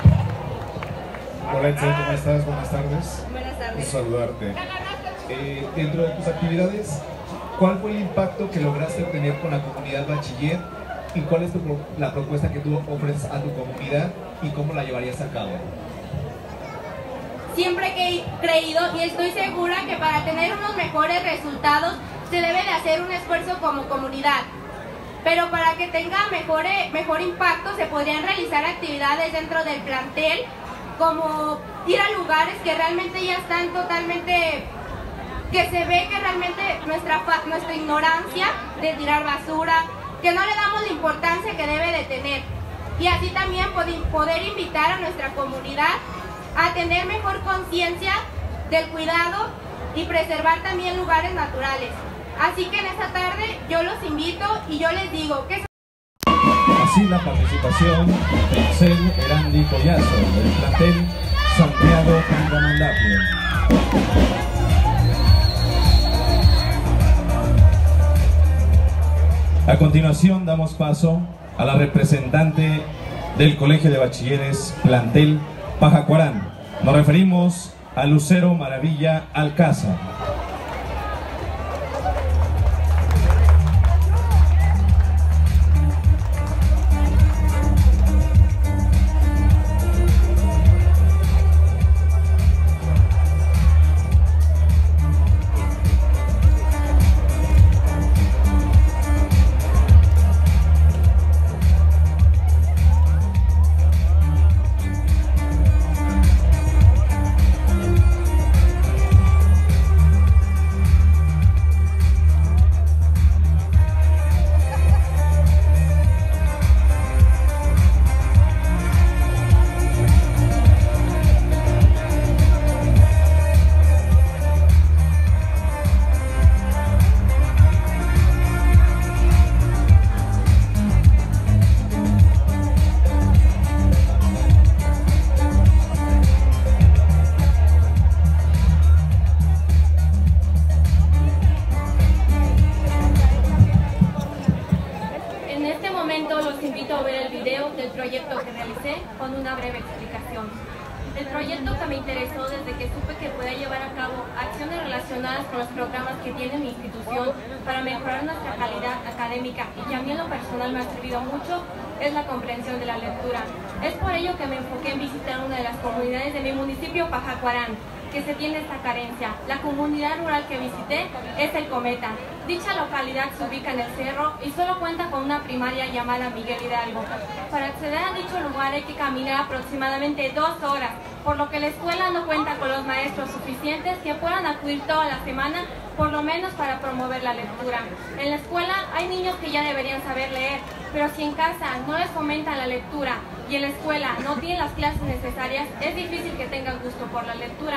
Hola Itzel, ¿cómo estás? Buenas tardes. Buenas tardes. Un saludarte. Dentro de tus actividades, ¿cuál fue el impacto que lograste obtener con la comunidad bachiller y cuál es la propuesta que tú ofreces a tu comunidad y cómo la llevarías a cabo? Siempre he creído y estoy segura que para tener unos mejores resultados se debe de hacer un esfuerzo como comunidad. Pero para que tenga mejor impacto se podrían realizar actividades dentro del plantel, como ir a lugares que realmente ya están totalmente, que se ve que realmente nuestra ignorancia de tirar basura, que no le damos la importancia que debe de tener. Y así también poder invitar a nuestra comunidad a tener mejor conciencia del cuidado y preservar también lugares naturales. Así que en esta tarde yo los invito y yo les digo que... Así la participación de Itzel Erandi Collazo del plantel Santiago Tangamandapio. A continuación damos paso a la representante del Colegio de Bachilleres plantel Pajacuarán. Nos referimos a Lucero Maravilla Alcázar. El proyecto que me interesó desde que supe que podía llevar a cabo acciones relacionadas con los programas que tiene mi institución para mejorar nuestra calidad académica y que a mí en lo personal me ha servido mucho es la comprensión de la lectura. Es por ello que me enfoqué en visitar una de las comunidades de mi municipio, Pajacuarán, que se tiene esta carencia. La comunidad rural que visité es El Cometa. Dicha localidad se ubica en el cerro y solo cuenta con una primaria llamada Miguel Hidalgo. Para acceder a dicho lugar hay que caminar aproximadamente 2 horas, por lo que la escuela no cuenta con los maestros suficientes que puedan acudir toda la semana, por lo menos para promover la lectura. En la escuela hay niños que ya deberían saber leer, pero si en casa no les fomentan la lectura y en la escuela no tienen las clases necesarias, es difícil que tengan gusto por la lectura.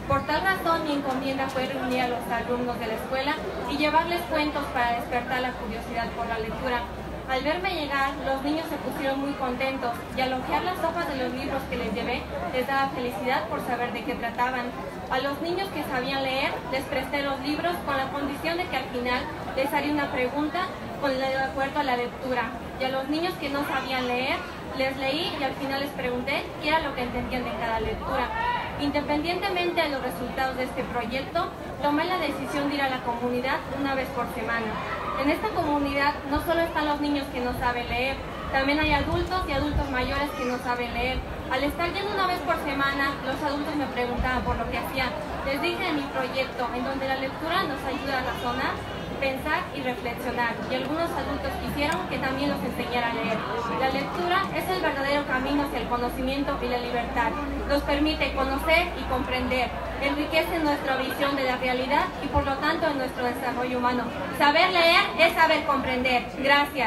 Por tal razón, mi encomienda fue reunir a los alumnos de la escuela y llevarles cuentos para despertar la curiosidad por la lectura. Al verme llegar, los niños se pusieron muy contentos y al hojear las hojas de los libros que les llevé, les daba felicidad por saber de qué trataban. A los niños que sabían leer, les presté los libros con la condición de que al final les haría una pregunta de acuerdo a la lectura. Y a los niños que no sabían leer, les leí y al final les pregunté qué era lo que entendían de cada lectura. Independientemente de los resultados de este proyecto, tomé la decisión de ir a la comunidad una vez por semana. En esta comunidad no solo están los niños que no saben leer, también hay adultos y adultos mayores que no saben leer. Al estar yendo una vez por semana, los adultos me preguntaban por lo que hacía. Les dije en mi proyecto, en donde la lectura nos ayuda a razonar, pensar y reflexionar, y algunos adultos quisieron que también los enseñara a leer. La lectura es el verdadero camino hacia el conocimiento y la libertad. Nos permite conocer y comprender, enriquece nuestra visión de la realidad y por lo tanto en nuestro desarrollo humano. Saber leer es saber comprender. Gracias.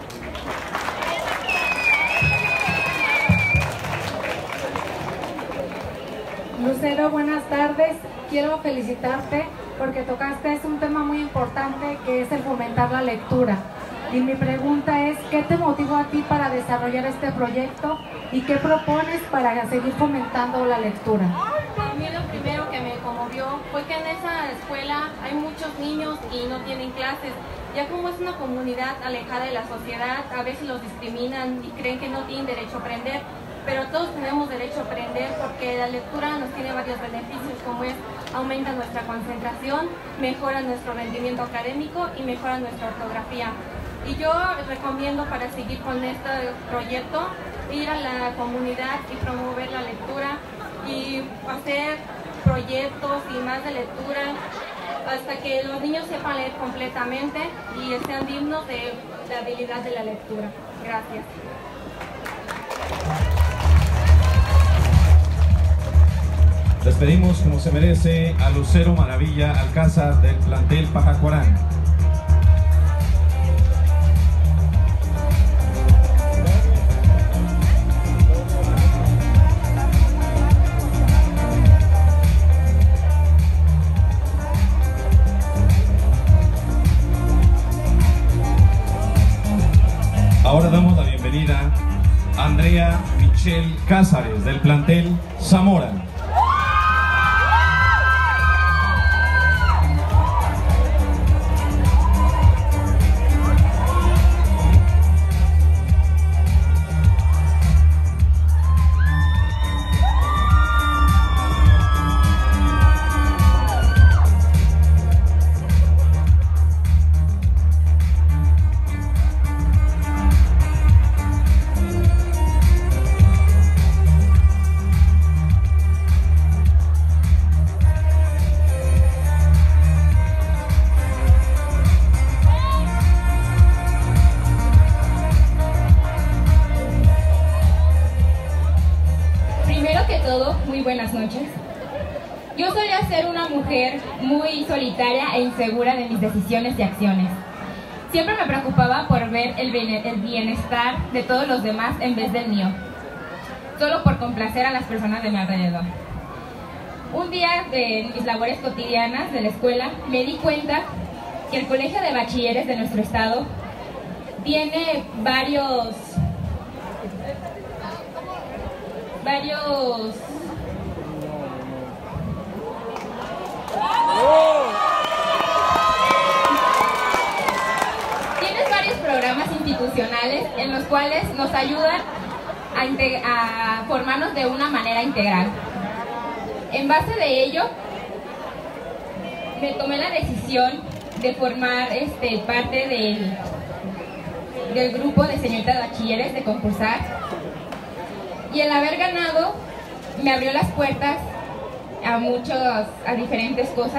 Lucero, buenas tardes. Quiero felicitarte porque tocaste un tema muy importante que es el fomentar la lectura. Y mi pregunta es, ¿qué te motivó a ti para desarrollar este proyecto y qué propones para seguir fomentando la lectura? A mí lo primero que me conmovió fue que en esa escuela hay muchos niños y no tienen clases. Ya como es una comunidad alejada de la sociedad, a veces los discriminan y creen que no tienen derecho a aprender. Pero todos tenemos derecho a aprender porque la lectura nos tiene varios beneficios, como es aumenta nuestra concentración, mejora nuestro rendimiento académico y mejora nuestra ortografía. Y yo recomiendo para seguir con este proyecto ir a la comunidad y promover la lectura y hacer proyectos y más de lectura hasta que los niños sepan leer completamente y sean dignos de la habilidad de la lectura. Gracias. Despedimos como se merece a Lucero Maravilla Alcázar del plantel Pajacuarán. Ahora damos la bienvenida a Andrea Michelle Cázares del plantel Zamora. Buenas noches. Yo solía ser una mujer muy solitaria e insegura de mis decisiones y acciones. Siempre me preocupaba por ver el bienestar de todos los demás en vez del mío, solo por complacer a las personas de mi alrededor. Un día de mis labores cotidianas de la escuela me di cuenta que el colegio de bachilleres de nuestro estado tiene varios programas institucionales en los cuales nos ayudan a formarnos de una manera integral. En base de ello, me tomé la decisión de formar parte del grupo de señoritas bachilleres, de concursar, y el haber ganado me abrió las puertas a diferentes cosas,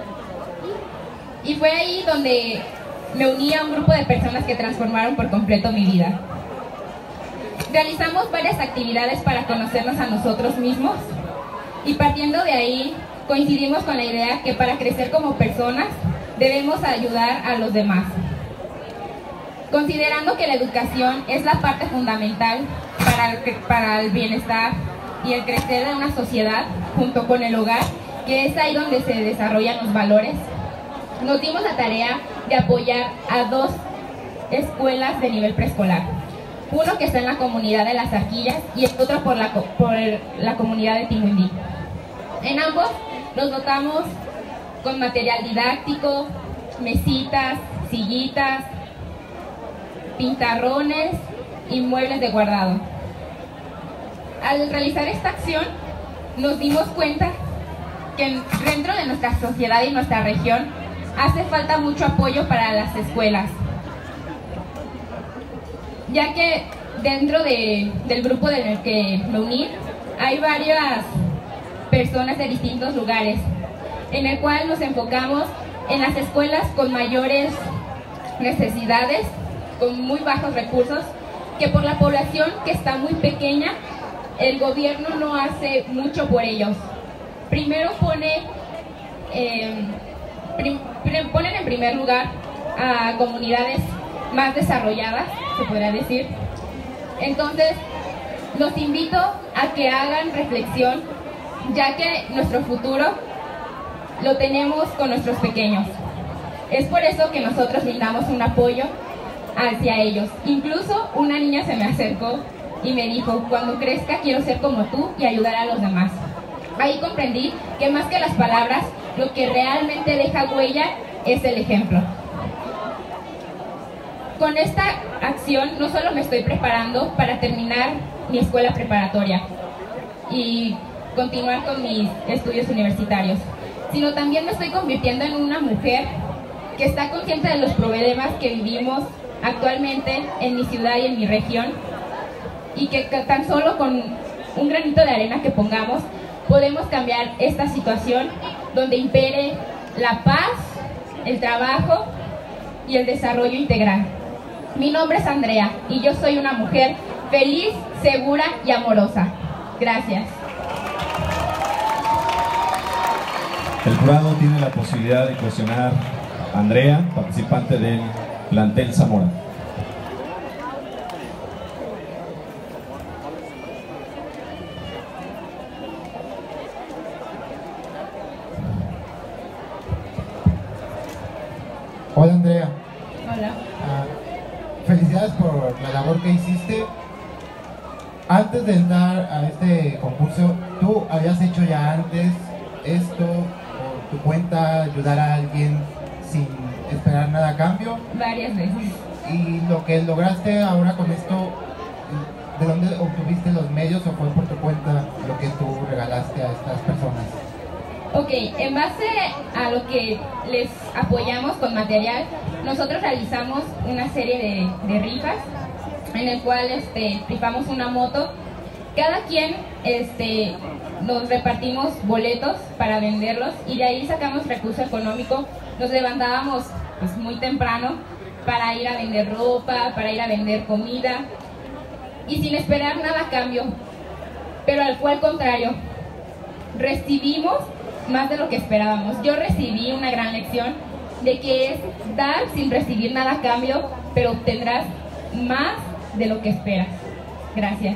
y fue ahí donde me uní a un grupo de personas que transformaron por completo mi vida. Realizamos varias actividades para conocernos a nosotros mismos y partiendo de ahí coincidimos con la idea que para crecer como personas debemos ayudar a los demás. Considerando que la educación es la parte fundamental para el bienestar y el crecer de una sociedad junto con el hogar, que es ahí donde se desarrollan los valores, nos dimos la tarea de apoyar a 2 escuelas de nivel preescolar. Uno que está en la comunidad de Las Arquillas y el otro por la comunidad de Timuindí. En ambos nos dotamos con material didáctico, mesitas, sillitas, pintarrones y muebles de guardado. Al realizar esta acción nos dimos cuenta que dentro de nuestra sociedad y nuestra región hace falta mucho apoyo para las escuelas, ya que dentro del grupo en el que me uní hay varias personas de distintos lugares, en el cual nos enfocamos en las escuelas con mayores necesidades, con muy bajos recursos, que por la población que está muy pequeña, el gobierno no hace mucho por ellos. Primero ponen en primer lugar a comunidades más desarrolladas, se podría decir. Entonces, los invito a que hagan reflexión, ya que nuestro futuro lo tenemos con nuestros pequeños. Es por eso que nosotros brindamos un apoyo hacia ellos. Incluso una niña se me acercó y me dijo: cuando crezca quiero ser como tú y ayudar a los demás. Ahí comprendí que más que las palabras, lo que realmente deja huella es el ejemplo. Con esta acción no solo me estoy preparando para terminar mi escuela preparatoria y continuar con mis estudios universitarios, sino también me estoy convirtiendo en una mujer que está consciente de los problemas que vivimos actualmente en mi ciudad y en mi región, y que tan solo con un granito de arena que pongamos podemos cambiar esta situación donde impere la paz, el trabajo y el desarrollo integral. Mi nombre es Andrea y yo soy una mujer feliz, segura y amorosa. Gracias. El jurado tiene la posibilidad de cuestionar a Andrea, participante del plantel Zamora. Hola Andrea. Hola. Felicidades por la labor que hiciste. Antes de entrar a este concurso, ¿tú habías hecho ya antes esto por tu cuenta, ayudar a alguien sin esperar nada a cambio? Varias veces. ¿Y lo que lograste ahora con esto, de dónde obtuviste los medios o fue por tu cuenta lo que tú regalaste a estas personas? Ok, en base a lo que les apoyamos con material, nosotros realizamos una serie de rifas, en el cual rifamos una moto. Cada quien nos repartimos boletos para venderlos y de ahí sacamos recurso económico. Nos levantábamos pues muy temprano para ir a vender ropa, para ir a vender comida y sin esperar nada a cambio, pero fue al contrario, recibimos más de lo que esperábamos. Yo recibí una gran lección de que es dar sin recibir nada a cambio, pero obtendrás más de lo que esperas. Gracias.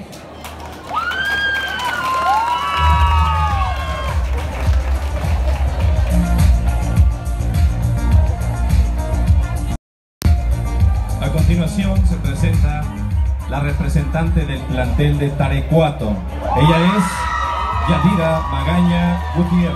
A continuación se presenta la representante del plantel de Tarecuato. Ella es Yadira Magaña Gutiérrez.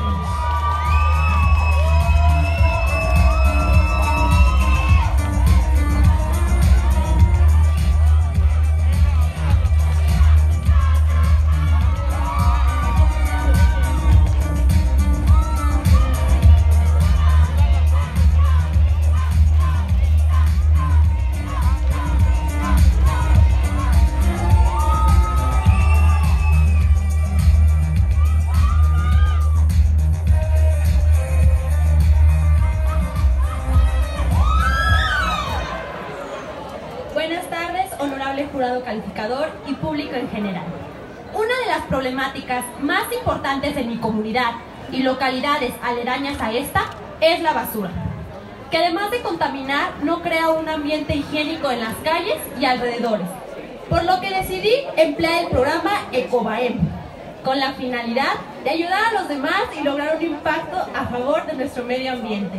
Calificador y público en general. Una de las problemáticas más importantes en mi comunidad y localidades aledañas a esta es la basura, que además de contaminar no crea un ambiente higiénico en las calles y alrededores, por lo que decidí emplear el programa Ecobaem, con la finalidad de ayudar a los demás y lograr un impacto a favor de nuestro medio ambiente.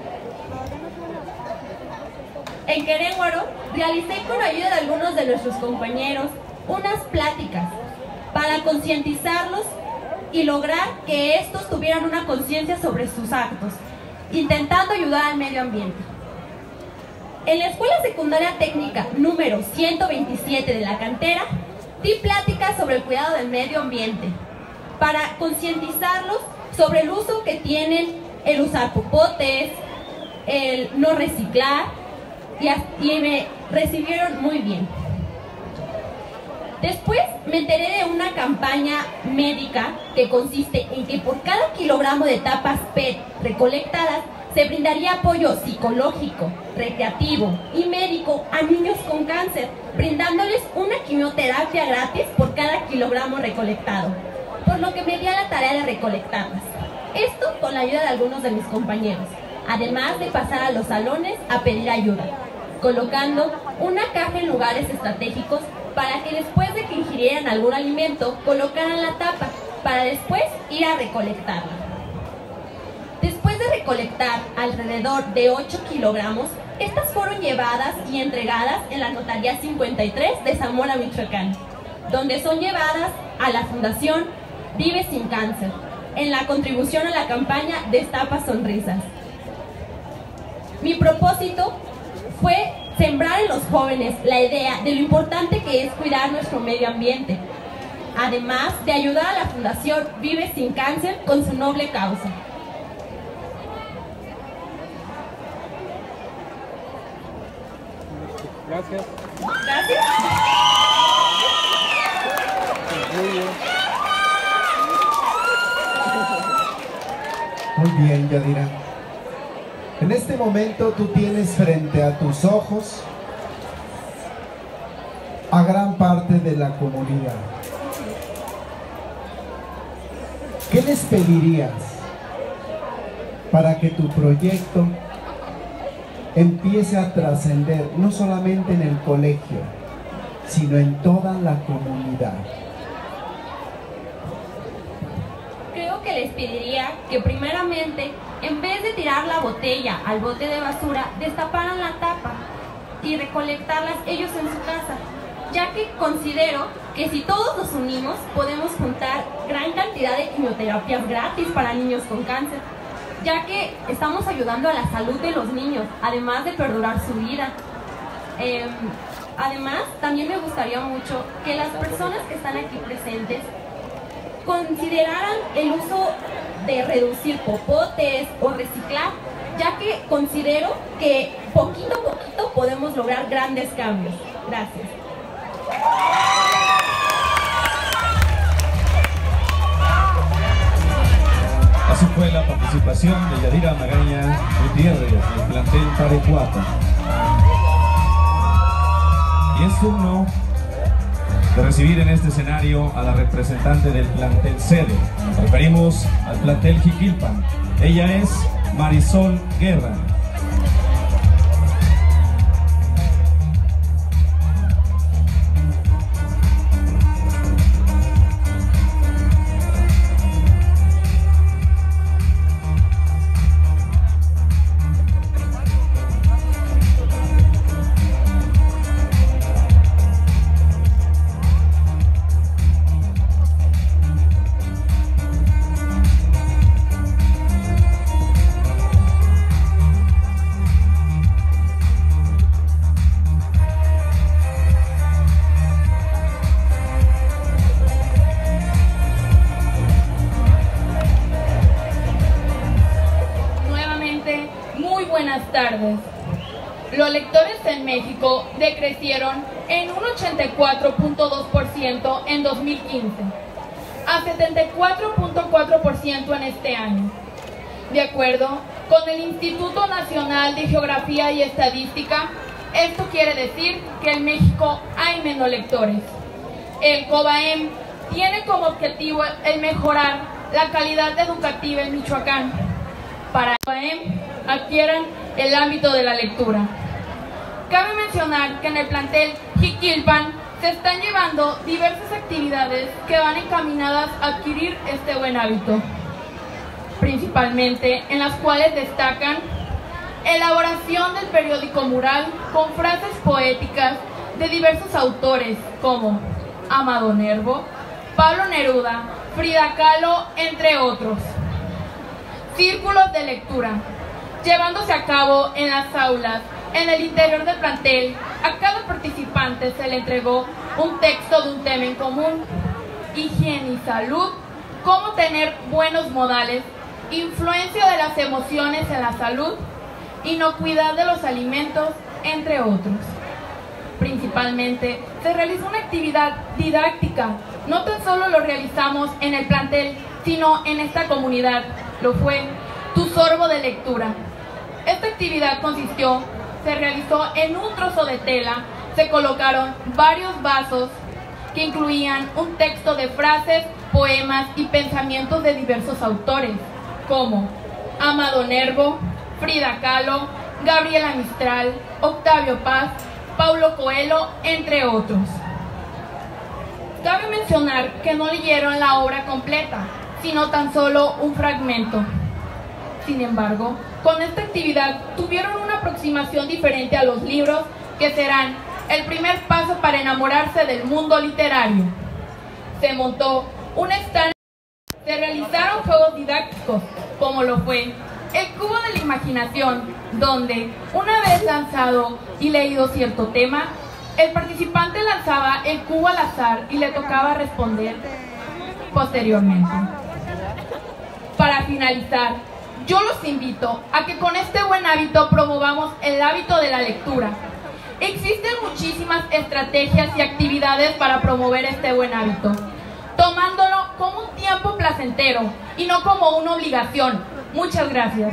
En Querétaro realicé con ayuda de algunos de nuestros compañeros unas pláticas para concientizarlos y lograr que estos tuvieran una conciencia sobre sus actos, intentando ayudar al medio ambiente. En la Escuela Secundaria Técnica número 127 de La Cantera, di pláticas sobre el cuidado del medio ambiente, para concientizarlos sobre el uso que tienen el usar popotes, el no reciclar, y me recibieron muy bien. Después me enteré de una campaña médica que consiste en que por cada kilogramo de tapas PET recolectadas se brindaría apoyo psicológico, recreativo y médico a niños con cáncer, brindándoles una quimioterapia gratis por cada kilogramo recolectado, por lo que me di a la tarea de recolectarlas. Esto con la ayuda de algunos de mis compañeros, además de pasar a los salones a pedir ayuda, colocando una caja en lugares estratégicos para que después de que ingirieran algún alimento, colocaran la tapa para después ir a recolectarla. Después de recolectar alrededor de 8 kilogramos, estas fueron llevadas y entregadas en la Notaría 53 de Zamora, Michoacán, donde son llevadas a la Fundación Vive Sin Cáncer, en la contribución a la campaña Destapa Sonrisas. Mi propósito fue sembrar en los jóvenes la idea de lo importante que es cuidar nuestro medio ambiente, además de ayudar a la Fundación Vive Sin Cáncer con su noble causa. Gracias. Gracias. Muy bien. Muy bien, Yadira. En este momento tú tienes frente a tus ojos a gran parte de la comunidad. ¿Qué les pedirías para que tu proyecto empiece a trascender no solamente en el colegio, sino en toda la comunidad? Creo que les pediría que primeramente, en vez de tirar la botella al bote de basura, destaparan la tapa y recolectarlas ellos en su casa, ya que considero que si todos nos unimos podemos juntar gran cantidad de quimioterapias gratis para niños con cáncer, ya que estamos ayudando a la salud de los niños, además de perdurar su vida. Además, también me gustaría mucho que las personas que están aquí presentes consideraran el uso de reducir popotes o reciclar, ya que considero que poquito a poquito podemos lograr grandes cambios. Gracias. Así fue la participación de Yadira Magaña Gutiérrez del plantel Tarecuato. Y es turno de recibir en este escenario a la representante del plantel sede. Nos referimos al plantel Jiquilpan. Ella es Marisol Guerra. Buenas tardes. Los lectores en México decrecieron en un 84.2% en 2015 a 74.4% en este año. De acuerdo con el Instituto Nacional de Geografía y Estadística, esto quiere decir que en México hay menos lectores. El COBAEM tiene como objetivo el mejorar la calidad educativa en Michoacán. Para el COBAEM adquieran el ámbito de la lectura. Cabe mencionar que en el plantel Jiquilpan se están llevando diversas actividades que van encaminadas a adquirir este buen hábito, principalmente en las cuales destacan elaboración del periódico mural con frases poéticas de diversos autores como Amado Nervo, Pablo Neruda, Frida Kahlo, entre otros. Círculos de lectura, llevándose a cabo en las aulas, en el interior del plantel. A cada participante se le entregó un texto de un tema en común: higiene y salud, cómo tener buenos modales, influencia de las emociones en la salud, inocuidad de los alimentos, entre otros. Principalmente se realizó una actividad didáctica. No tan solo lo realizamos en el plantel, sino en esta comunidad. Lo fue Tu sorbo de lectura. Esta actividad se realizó en un trozo de tela. Se colocaron varios vasos que incluían un texto de frases, poemas y pensamientos de diversos autores, como Amado Nervo, Frida Kahlo, Gabriela Mistral, Octavio Paz, Paulo Coelho, entre otros. Cabe mencionar que no leyeron la obra completa, sino tan solo un fragmento. Sin embargo, con esta actividad tuvieron una aproximación diferente a los libros, que serán el primer paso para enamorarse del mundo literario. Se montó un stand, se realizaron juegos didácticos, como lo fue el cubo de la imaginación, donde una vez lanzado y leído cierto tema, el participante lanzaba el cubo al azar y le tocaba responder posteriormente. Para finalizar, yo los invito a que con este buen hábito promovamos el hábito de la lectura. Existen muchísimas estrategias y actividades para promover este buen hábito, tomándolo como un tiempo placentero y no como una obligación. Muchas gracias.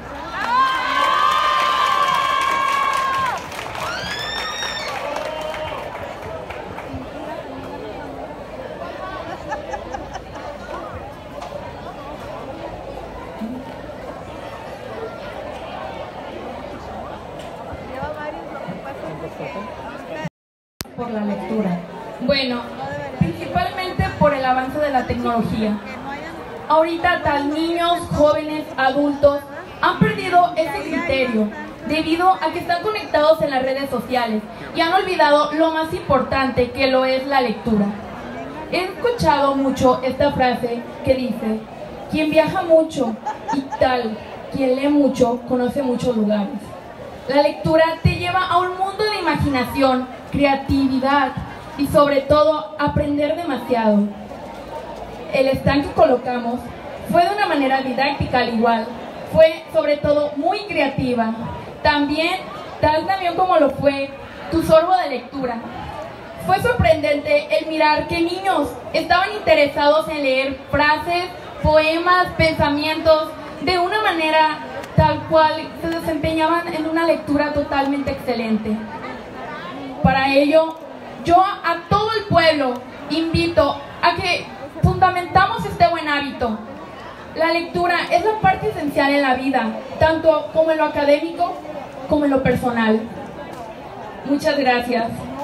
Por la lectura. Bueno, principalmente por el avance de la tecnología. Ahorita tal niños, jóvenes, adultos han perdido ese criterio debido a que están conectados en las redes sociales y han olvidado lo más importante, que lo es la lectura. He escuchado mucho esta frase que dice: quien viaja mucho y tal, quien lee mucho, conoce muchos lugares. La lectura te lleva a un mundo de imaginación, creatividad y sobre todo aprender demasiado. El stand que colocamos fue de una manera didáctica, al igual, fue sobre todo muy creativa. También como lo fue Tu sorbo de lectura. Fue sorprendente el mirar que niños estaban interesados en leer frases, poemas, pensamientos, de una manera tal cual se desempeñaban en una lectura totalmente excelente. Para ello, yo a todo el pueblo invito a que fundamentamos este buen hábito. La lectura es la parte esencial en la vida, tanto como en lo académico como en lo personal. Muchas gracias.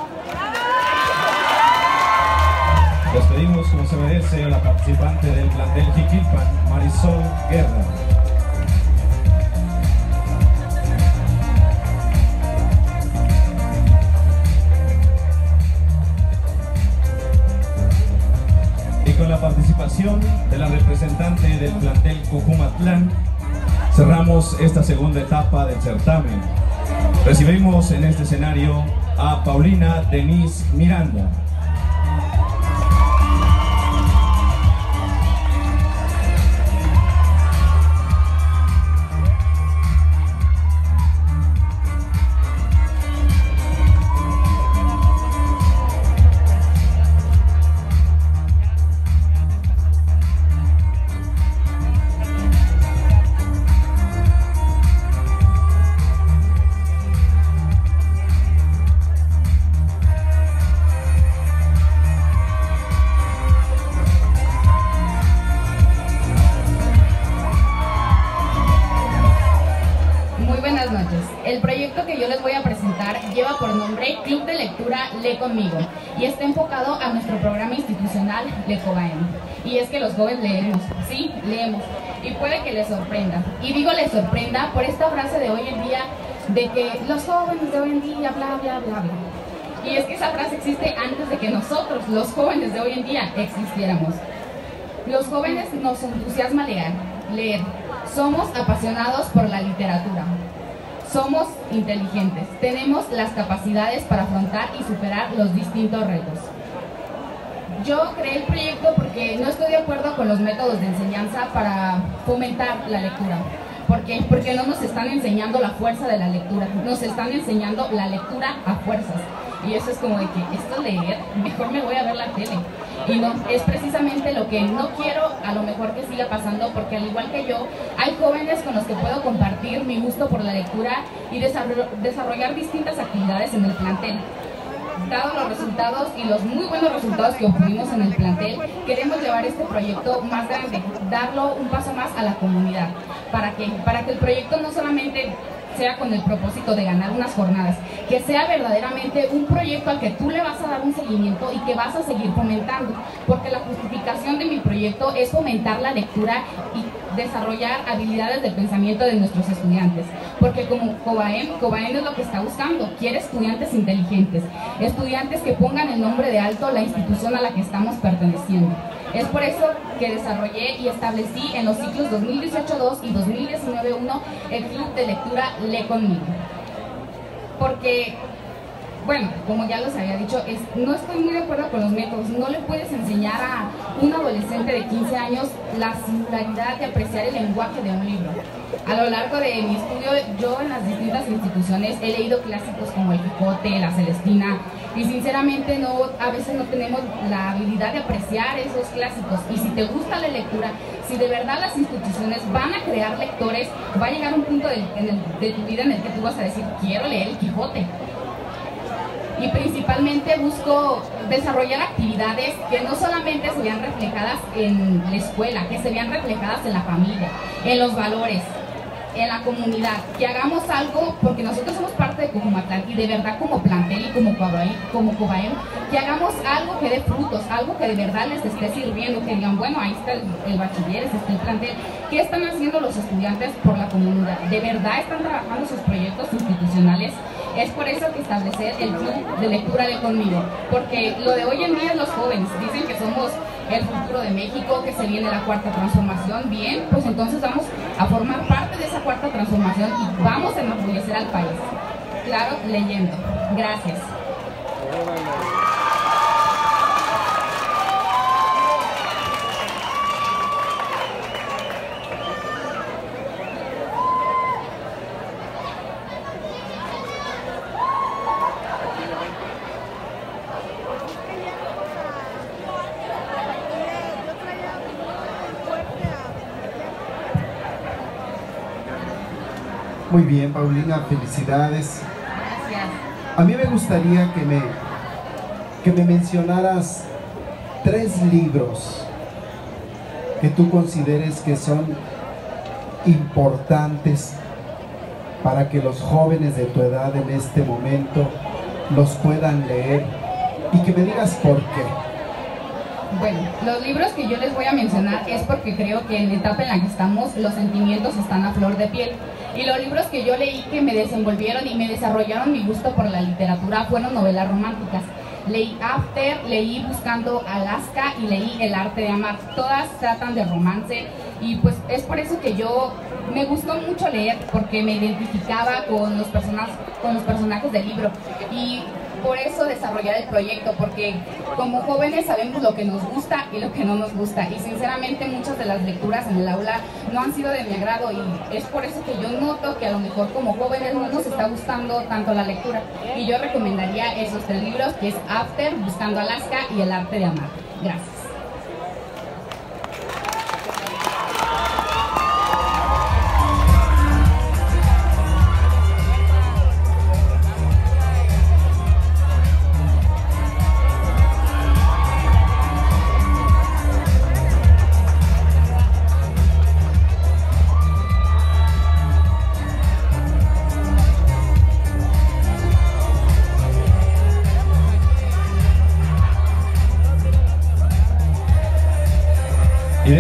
Despedimos como se merece a la participante del plantel Jiquilpan, Marisol Guerra. Con la participación de la representante del plantel Cojumatlán, cerramos esta segunda etapa del certamen. Recibimos en este escenario a Paulina Denise Miranda. lleva por nombre Club de Lectura Lee Conmigo y está enfocado a nuestro programa institucional Lecobaem. Y es que los jóvenes leemos, sí, leemos, y puede que les sorprenda. Y digo les sorprenda por esta frase de hoy en día de que los jóvenes de hoy en día, bla, bla, bla, bla. Y es que esa frase existe antes de que nosotros, los jóvenes de hoy en día, existiéramos. Los jóvenes nos entusiasma leer. Somos apasionados por la literatura. Somos inteligentes. Tenemos las capacidades para afrontar y superar los distintos retos. Yo creé el proyecto porque no estoy de acuerdo con los métodos de enseñanza para fomentar la lectura. ¿Por qué? Porque no nos están enseñando la fuerza de la lectura, nos están enseñando la lectura a fuerzas. Y eso es como de que, esto leer, mejor me voy a ver la tele. Y no, es precisamente lo que no quiero a lo mejor que siga pasando, porque al igual que yo, hay jóvenes con los que puedo compartir mi gusto por la lectura y desarrollar distintas actividades en el plantel. Dado los resultados y los muy buenos resultados que obtuvimos en el plantel, queremos llevar este proyecto más grande, darlo un paso más a la comunidad. ¿Para qué? Para que el proyecto no solamente sea con el propósito de ganar unas jornadas, que sea verdaderamente un proyecto al que tú le vas a dar un seguimiento y que vas a seguir fomentando, porque la justificación de mi proyecto es fomentar la lectura y desarrollar habilidades de pensamiento de nuestros estudiantes, porque como Cobaem es lo que está buscando, quiere estudiantes inteligentes, estudiantes que pongan el nombre de alto la institución a la que estamos perteneciendo. Es por eso que desarrollé y establecí en los ciclos 2018-2 y 2019-1 el Club de Lectura Lee Conmigo. Porque, bueno, como ya les había dicho, no estoy muy de acuerdo con los métodos. No le puedes enseñar a un adolescente de 15 años la singularidad de apreciar el lenguaje de un libro. A lo largo de mi estudio, yo en las distintas instituciones he leído clásicos como El Quijote, La Celestina, y sinceramente a veces no tenemos la habilidad de apreciar esos clásicos. Y si te gusta la lectura, si de verdad las instituciones van a crear lectores, va a llegar un punto de tu vida en el que tú vas a decir, quiero leer El Quijote. Y principalmente busco desarrollar actividades que no solamente se vean reflejadas en la escuela, que se vean reflejadas en la familia, en los valores, en la comunidad, que hagamos algo, porque nosotros somos parte de Cojumatlán y de verdad como plantel y como Cobaem, que hagamos algo que dé frutos, algo que de verdad les esté sirviendo, que digan, bueno, ahí está el bachiller, está el plantel. ¿Qué están haciendo los estudiantes por la comunidad? ¿De verdad están trabajando sus proyectos institucionales? Es por eso que establecer el Club de Lectura Lee Conmigo, porque lo de hoy en día es los jóvenes, dicen que somos el futuro de México, que se viene la cuarta transformación. Bien, pues entonces vamos a formar parte de esa cuarta transformación y vamos a enorgullecer al país. Claro, leyendo. Gracias. Muy bien, Paulina, felicidades. Gracias. A mí me gustaría que me mencionaras 3 libros que tú consideres que son importantes para que los jóvenes de tu edad en este momento los puedan leer y que me digas por qué. Bueno, los libros que yo les voy a mencionar es porque creo que en la etapa en la que estamos los sentimientos están a flor de piel. Y los libros que yo leí que me desenvolvieron y me desarrollaron mi gusto por la literatura fueron novelas románticas. Leí After, leí Buscando Alaska y leí El Arte de Amar. Todas tratan de romance y pues es por eso que yo me gustó mucho leer, porque me identificaba con los personajes del libro. Y por eso desarrollar el proyecto, porque como jóvenes sabemos lo que nos gusta y lo que no nos gusta, y sinceramente muchas de las lecturas en el aula no han sido de mi agrado, y es por eso que yo noto que a lo mejor como jóvenes no nos está gustando tanto la lectura, y yo recomendaría esos 3 libros, que es After, Buscando Alaska y El Arte de Amar. Gracias.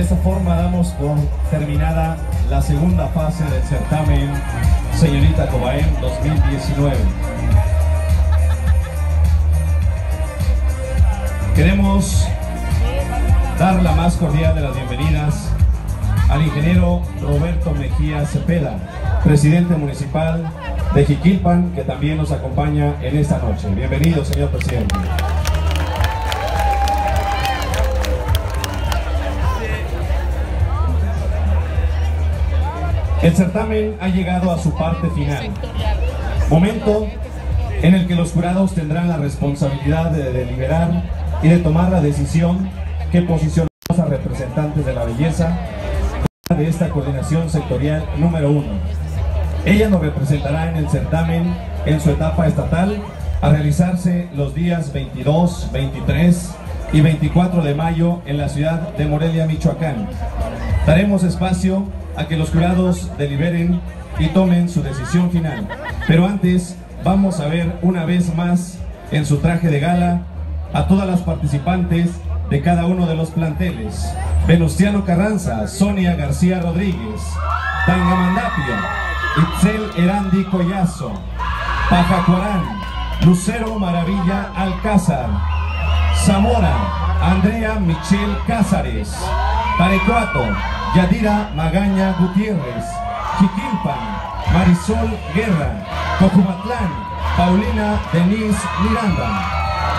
esta forma damos por terminada la segunda fase del certamen Señorita Cobaem 2019. Queremos dar la más cordial de las bienvenidas al ingeniero Roberto Mejía Cepeda, presidente municipal de Jiquilpan, que también nos acompaña en esta noche. Bienvenido, señor presidente. El certamen ha llegado a su parte final, momento en el que los jurados tendrán la responsabilidad de deliberar y de tomar la decisión que posicionamos a representantes de la belleza de esta coordinación sectorial número 1. Ella nos representará en el certamen en su etapa estatal a realizarse los días 22, 23 y 24 de mayo en la ciudad de Morelia, Michoacán. Daremos espacio a que los jurados deliberen y tomen su decisión final. Pero antes vamos a ver una vez más en su traje de gala a todas las participantes de cada uno de los planteles: Venustiano Carranza, Sonia García Rodríguez, Tangamandapio, Itzel Erandi Collazo, Pajacuarán, Lucero Maravilla Alcázar, Zamora, Andrea Michelle Cázares, Tarecuato, Yadira Magaña Gutiérrez, Jiquilpan, Marisol Guerra, Cojumatlán, Paulina Denise Miranda.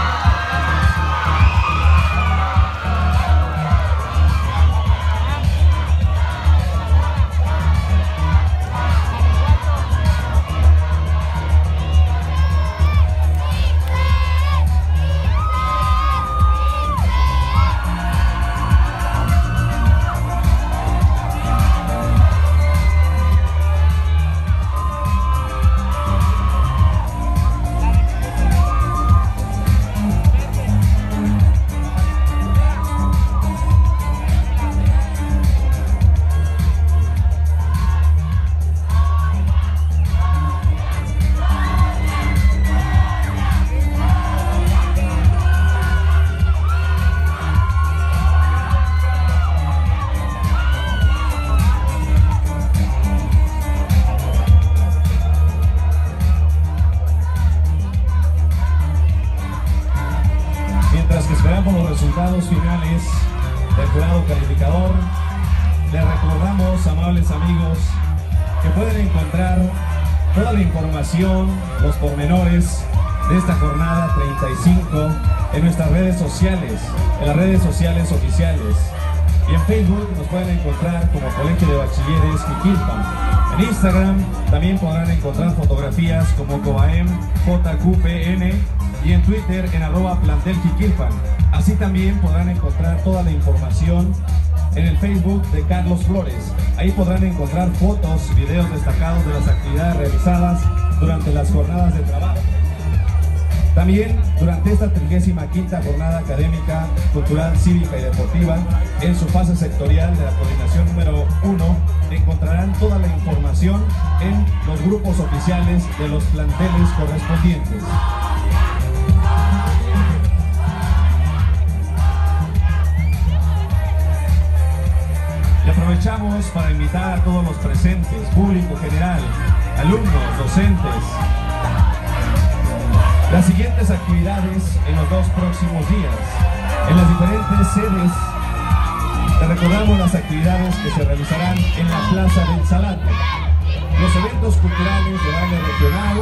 Finales del jurado calificador, les recordamos, amables amigos, que pueden encontrar toda la información, los pormenores de esta jornada 35 en nuestras redes sociales, en las redes sociales oficiales, y en Facebook nos pueden encontrar como Colegio de Bachilleres Jiquilpan. En Instagram también podrán encontrar fotografías como Cobaem JQPN y en Twitter en @plantel Jiquilpan. Así también podrán encontrar toda la información en el Facebook de Carlos Flores. Ahí podrán encontrar fotos, videos destacados de las actividades realizadas durante las jornadas de trabajo. También durante esta 35ª jornada académica, cultural, cívica y deportiva, en su fase sectorial de la coordinación número 1, encontrarán toda la información en los grupos oficiales de los planteles correspondientes. Y aprovechamos para invitar a todos los presentes, público general, alumnos, docentes, las siguientes actividades en los 2 próximos días. En las diferentes sedes, te recordamos las actividades que se realizarán en la Plaza del Salate. Los eventos culturales de baile regional,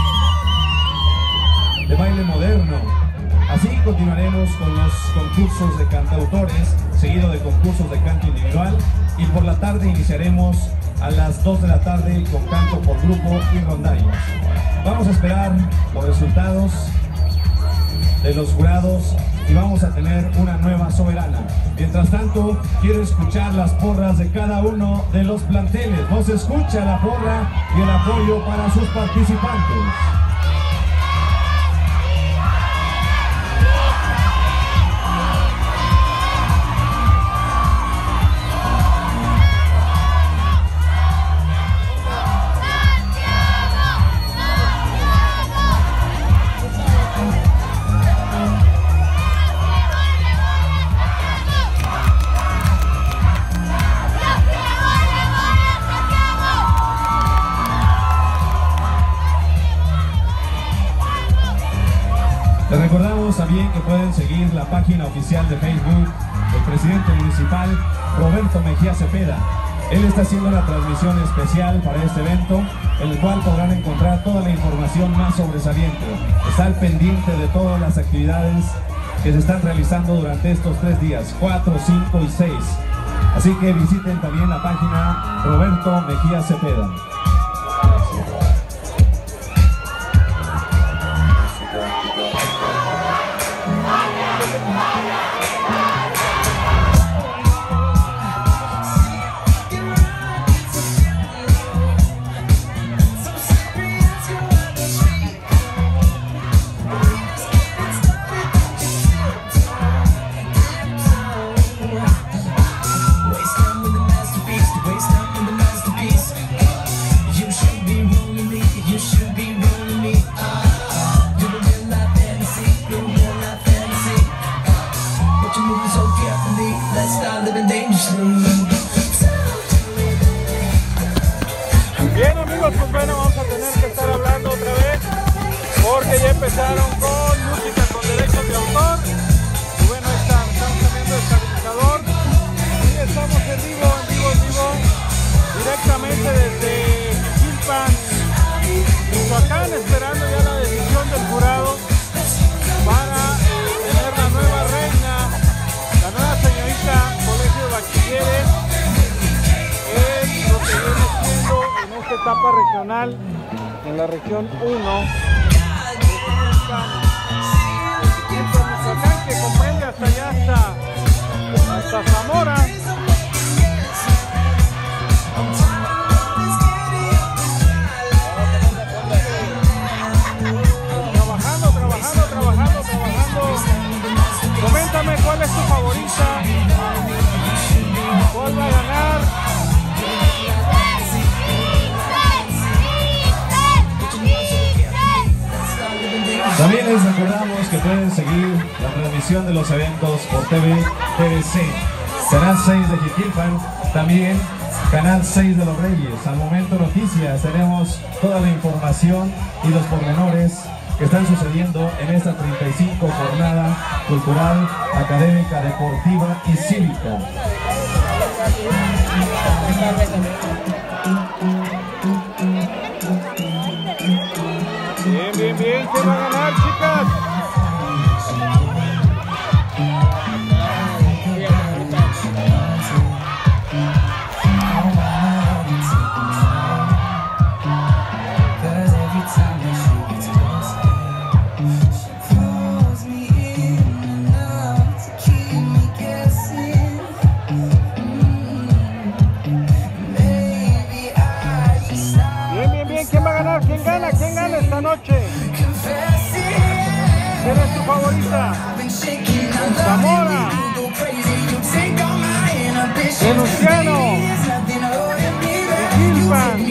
de baile moderno. Así continuaremos con los concursos de cantautores, seguido de concursos de canto individual, y por la tarde iniciaremos a las 2 de la tarde con canto por grupo y rondallas. Vamos a esperar los resultados de los jurados y vamos a tener una nueva soberana. Mientras tanto, quiero escuchar las porras de cada uno de los planteles. No se escucha la porra y el apoyo para sus participantes. Les recordamos también que pueden seguir la página oficial de Facebook del presidente municipal Roberto Mejía Cepeda. Él está haciendo una transmisión especial para este evento, en el cual podrán encontrar toda la información más sobresaliente. Está al pendiente de todas las actividades que se están realizando durante estos 3 días, 4, 5 y 6. Así que visiten también la página Roberto Mejía Cepeda. Bien amigos, pues bueno, vamos a tener que estar hablando otra vez porque ya empezaron con música con derechos de autor. Y bueno, ahí estamos cambiando de estabilizador y estamos en vivo, directamente desde Jiquilpan, Michoacán, esperando ya la decisión del jurado para tener la nueva reina, la nueva señorita Colegio de Bachilleres, en lo que viene siendo en esta etapa regional, en la región 1, Michoacán, que comprende hasta allá, hasta Zamora. Trabajando. Coméntame cuál es tu favorita, cuál va a ganar. También les recordamos que pueden seguir la transmisión de los eventos por TVC, Canal 6 de Jiquilpan, también Canal 6 de Los Reyes. Al momento noticias, tenemos toda la información y los pormenores que están sucediendo en esta 35 jornada cultural, académica, deportiva y cívica. Bien, ¿quién va a ganar, chicas? ¿Quién va a ganar? ¿Quién gana esta noche? ¿Quién es tu favorita? Zamora, Venustiano, Jiquilpan,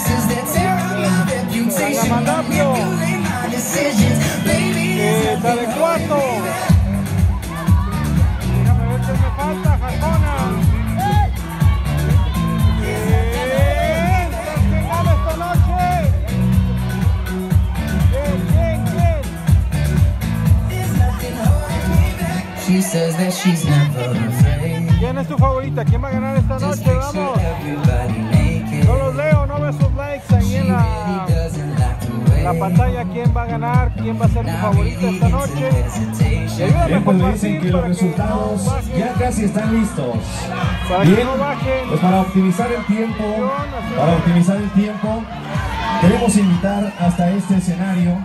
Tangamandapio, Talecuato. Déjame ver qué me falta, Jacona. She says that she's never afraid. ¿Quién es tu favorita? ¿Quién va a ganar esta noche? Vamos. No los leo, no veo sus likes ahí en la pantalla. ¿Quién va a ganar? ¿Quién va a ser tu favorita esta noche? Bien, pues me dicen que los resultados ya casi están listos. Para bien, que no bajen. Pues para optimizar el tiempo, queremos invitar hasta este escenario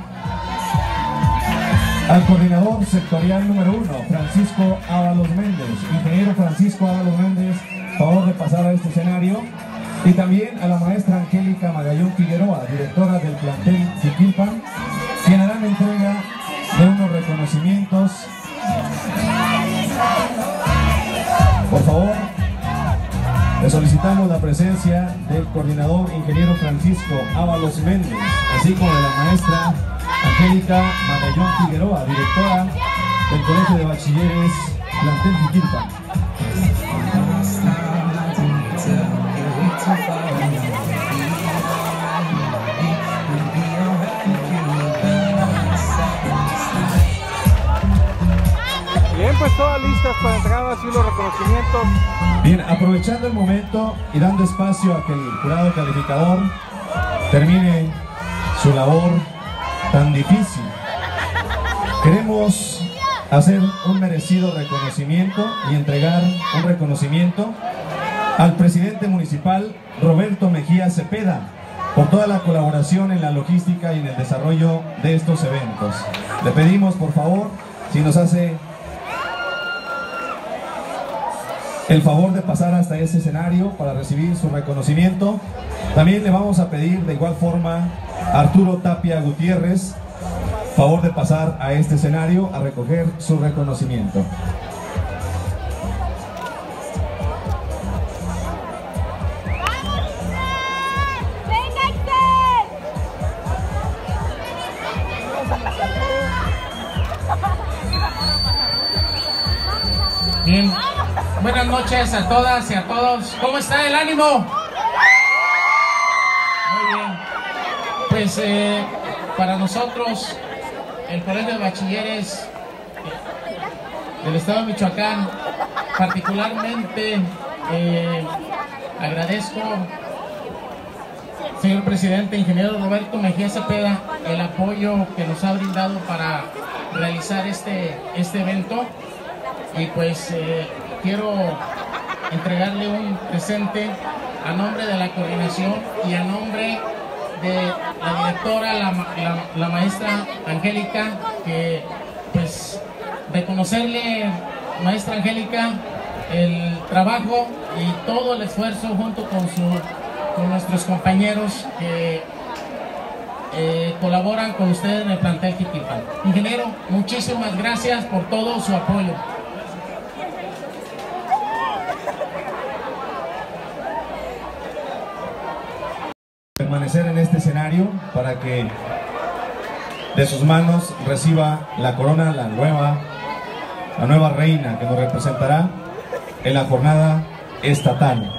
al coordinador sectorial número 1, Francisco Ábalos Méndez. Ingeniero Francisco Ábalos Méndez, favor de pasar a este escenario. Y también a la maestra Angélica Magallón Figueroa, directora del plantel Jiquilpan, quien harán entrega de unos reconocimientos. Por favor, le solicitamos la presencia del coordinador ingeniero Francisco Ábalos Méndez, así como de la maestra Angélica Magallón Figueroa, directora del Colegio de Bachilleres Plantel Jiquilpan. pues todas listas para entregar así los reconocimientos. Bien, aprovechando el momento y dando espacio a que el jurado calificador termine su labor tan difícil, queremos hacer un merecido reconocimiento y entregar un reconocimiento al presidente municipal Roberto Mejía Cepeda por toda la colaboración en la logística y en el desarrollo de estos eventos. Le pedimos, por favor, si nos hace el favor de pasar hasta ese escenario para recibir su reconocimiento. También le vamos a pedir de igual forma a Arturo Tapia Gutiérrez, favor de pasar a este escenario a recoger su reconocimiento. Bien, buenas noches a todas y a todos. ¿Cómo está el ánimo? Muy bien. Pues para nosotros, el Colegio de Bachilleres del Estado de Michoacán, particularmente agradezco, señor presidente, ingeniero Roberto Mejía Cepeda, el apoyo que nos ha brindado para realizar este evento. Y pues quiero entregarle un presente a nombre de la coordinación y a nombre de la directora, la maestra Angélica, que pues reconocerle, maestra Angélica, el trabajo y todo el esfuerzo junto con nuestros compañeros que colaboran con ustedes en el plantel Jiquilpan. Ingeniero, muchísimas gracias por todo su apoyo. Permanecer en este escenario para que de sus manos reciba la corona la nueva reina que nos representará en la jornada estatal.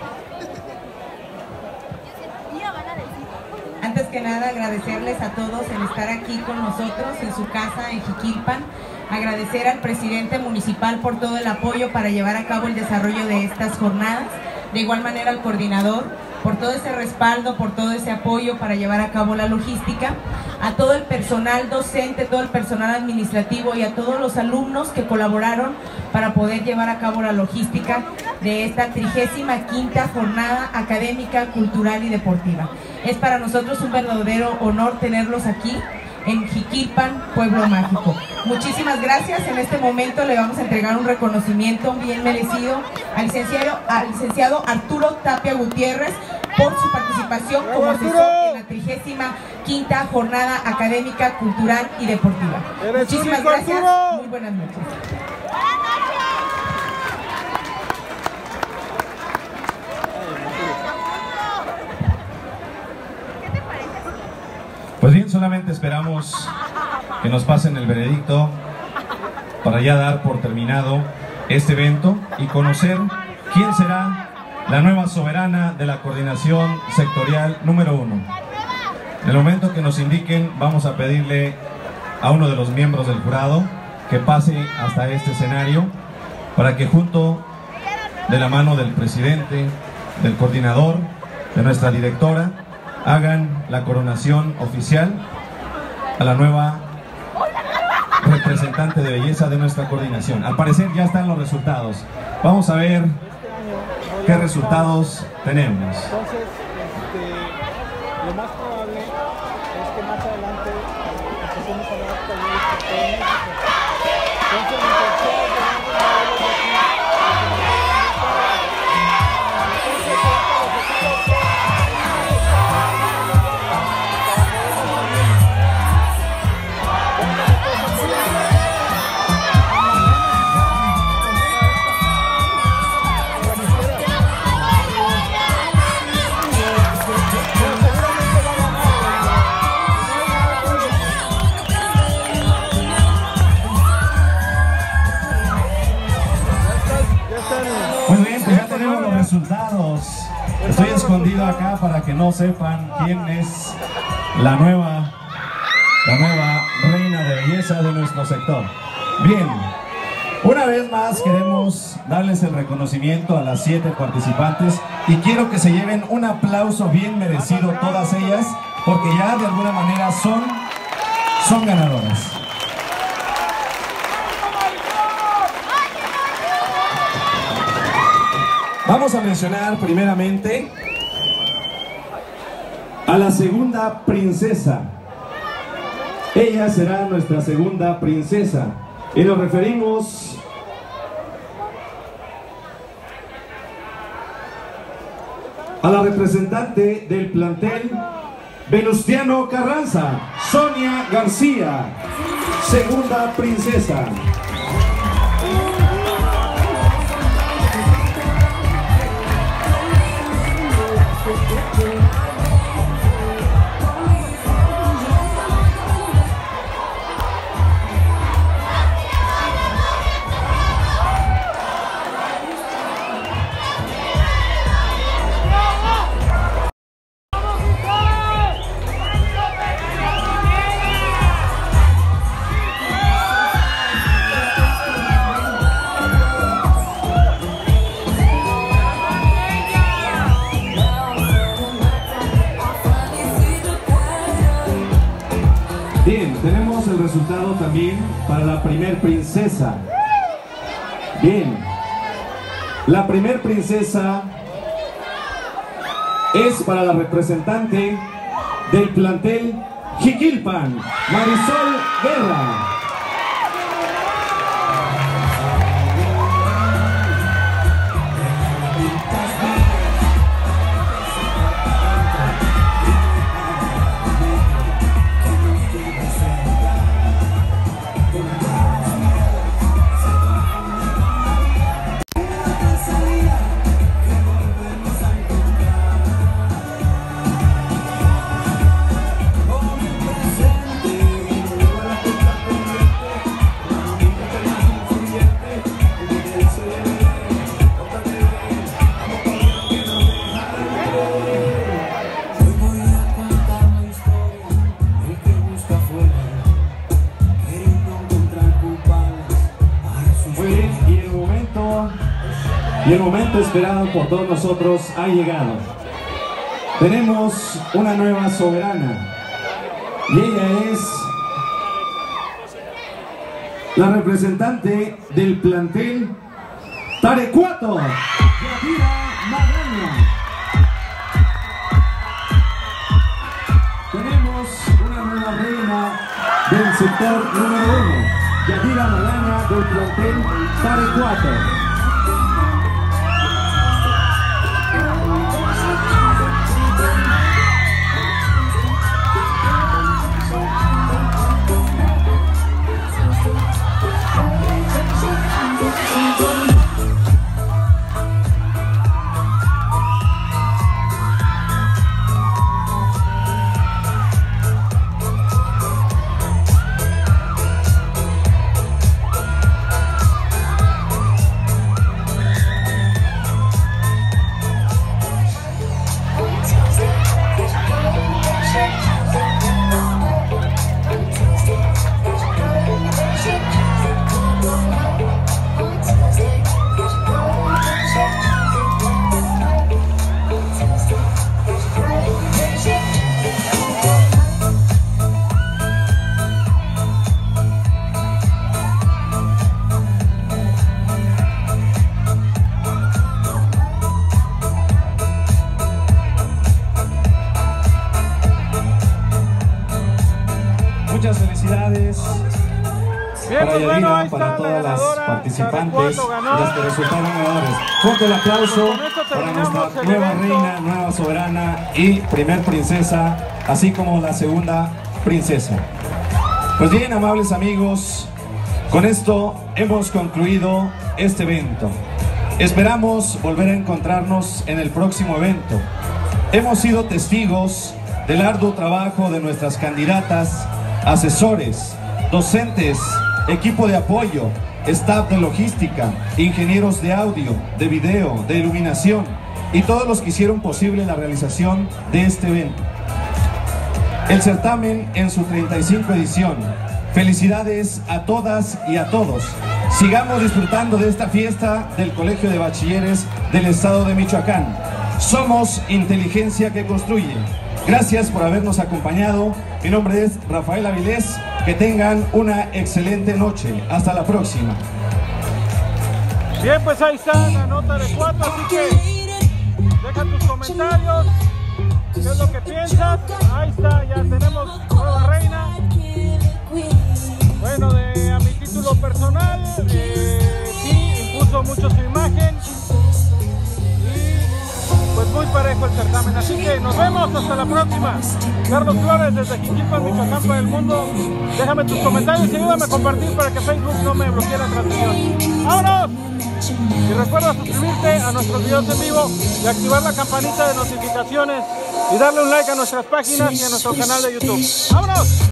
Antes que nada, agradecerles a todos el estar aquí con nosotros en su casa en Jiquilpan, agradecer al presidente municipal por todo el apoyo para llevar a cabo el desarrollo de estas jornadas, de igual manera al coordinador por todo ese respaldo, por todo ese apoyo para llevar a cabo la logística, a todo el personal docente, todo el personal administrativo y a todos los alumnos que colaboraron para poder llevar a cabo la logística de esta 35ª jornada académica, cultural y deportiva. Es para nosotros un verdadero honor tenerlos aquí en Jiquilpan, Pueblo Mágico. Muchísimas gracias. En este momento le vamos a entregar un reconocimiento bien merecido al licenciado Arturo Tapia Gutiérrez por su participación como asesor en la 35ª jornada académica, cultural y deportiva. Muchísimas gracias. Muy buenas noches. Pues bien, solamente esperamos que nos pasen el veredicto para ya dar por terminado este evento y conocer quién será la nueva soberana de la coordinación sectorial número 1. En el momento que nos indiquen, vamos a pedirle a uno de los miembros del jurado que pase hasta este escenario para que junto de la mano del presidente, del coordinador, de nuestra directora, hagan la coronación oficial a la nueva representante de belleza de nuestra coordinación. Al parecer ya están los resultados. Vamos a ver qué resultados tenemos. Entonces, lo más probable es que más adelante empecemos a dar talleres por todo México. Entonces, mi intención es llevar un modelo de aquí. Muy bien, pues ya tenemos los resultados. Estoy escondido acá para que no sepan quién es la nueva reina de belleza de nuestro sector. Bien, Una vez más queremos darles el reconocimiento a las 7 participantes y quiero que se lleven un aplauso bien merecido todas ellas, porque ya de alguna manera son ganadoras. Vamos a mencionar primeramente a la segunda princesa. Ella será nuestra segunda princesa y nos referimos a la representante del plantel Venustiano Carranza, Sonia García, segunda princesa. Bien, tenemos el resultado también para la primer princesa. Bien, la primer princesa es para la representante del plantel Jiquilpan, Marisol Guerra. Y el momento esperado por todos nosotros ha llegado. Tenemos una nueva soberana y ella es la representante del plantel Tarecuato, Yadira Magaña. Tenemos una nueva reina del sector número 1, Yadira Magaña del plantel Tarecuato. Muchas felicidades para Yadira, para todas las participantes, las que resultaron ganadores. Fuerte el aplauso para nuestra nueva reina, nueva soberana y primer princesa, así como la segunda princesa. Pues bien, amables amigos, con esto hemos concluido este evento. Esperamos volver a encontrarnos en el próximo evento. Hemos sido testigos del arduo trabajo de nuestras candidatas, asesores, docentes, equipo de apoyo, staff de logística, ingenieros de audio, de video, de iluminación y todos los que hicieron posible la realización de este evento. El certamen en su 35 edición. Felicidades a todas y a todos. Sigamos disfrutando de esta fiesta del Colegio de Bachilleres del Estado de Michoacán. Somos inteligencia que construye. Gracias por habernos acompañado. Mi nombre es Rafael Avilés. Que tengan una excelente noche. Hasta la próxima. Bien, pues ahí está la nota de 4, así que deja tus comentarios. ¿Qué es lo que piensas? Ahí está, ya tenemos nueva reina. Bueno, a mi título personal, sí, impuso mucho su imagen. Pues muy parejo el certamen, así que nos vemos hasta la próxima. Carlos Flores desde Jiquilpan, Michoacán para el mundo. Déjame tus comentarios y ayúdame a compartir para que Facebook no me bloquee la transmisión. ¡Vámonos! Y recuerda suscribirte a nuestros videos en vivo y activar la campanita de notificaciones y darle un like a nuestras páginas y a nuestro canal de YouTube. ¡Vámonos!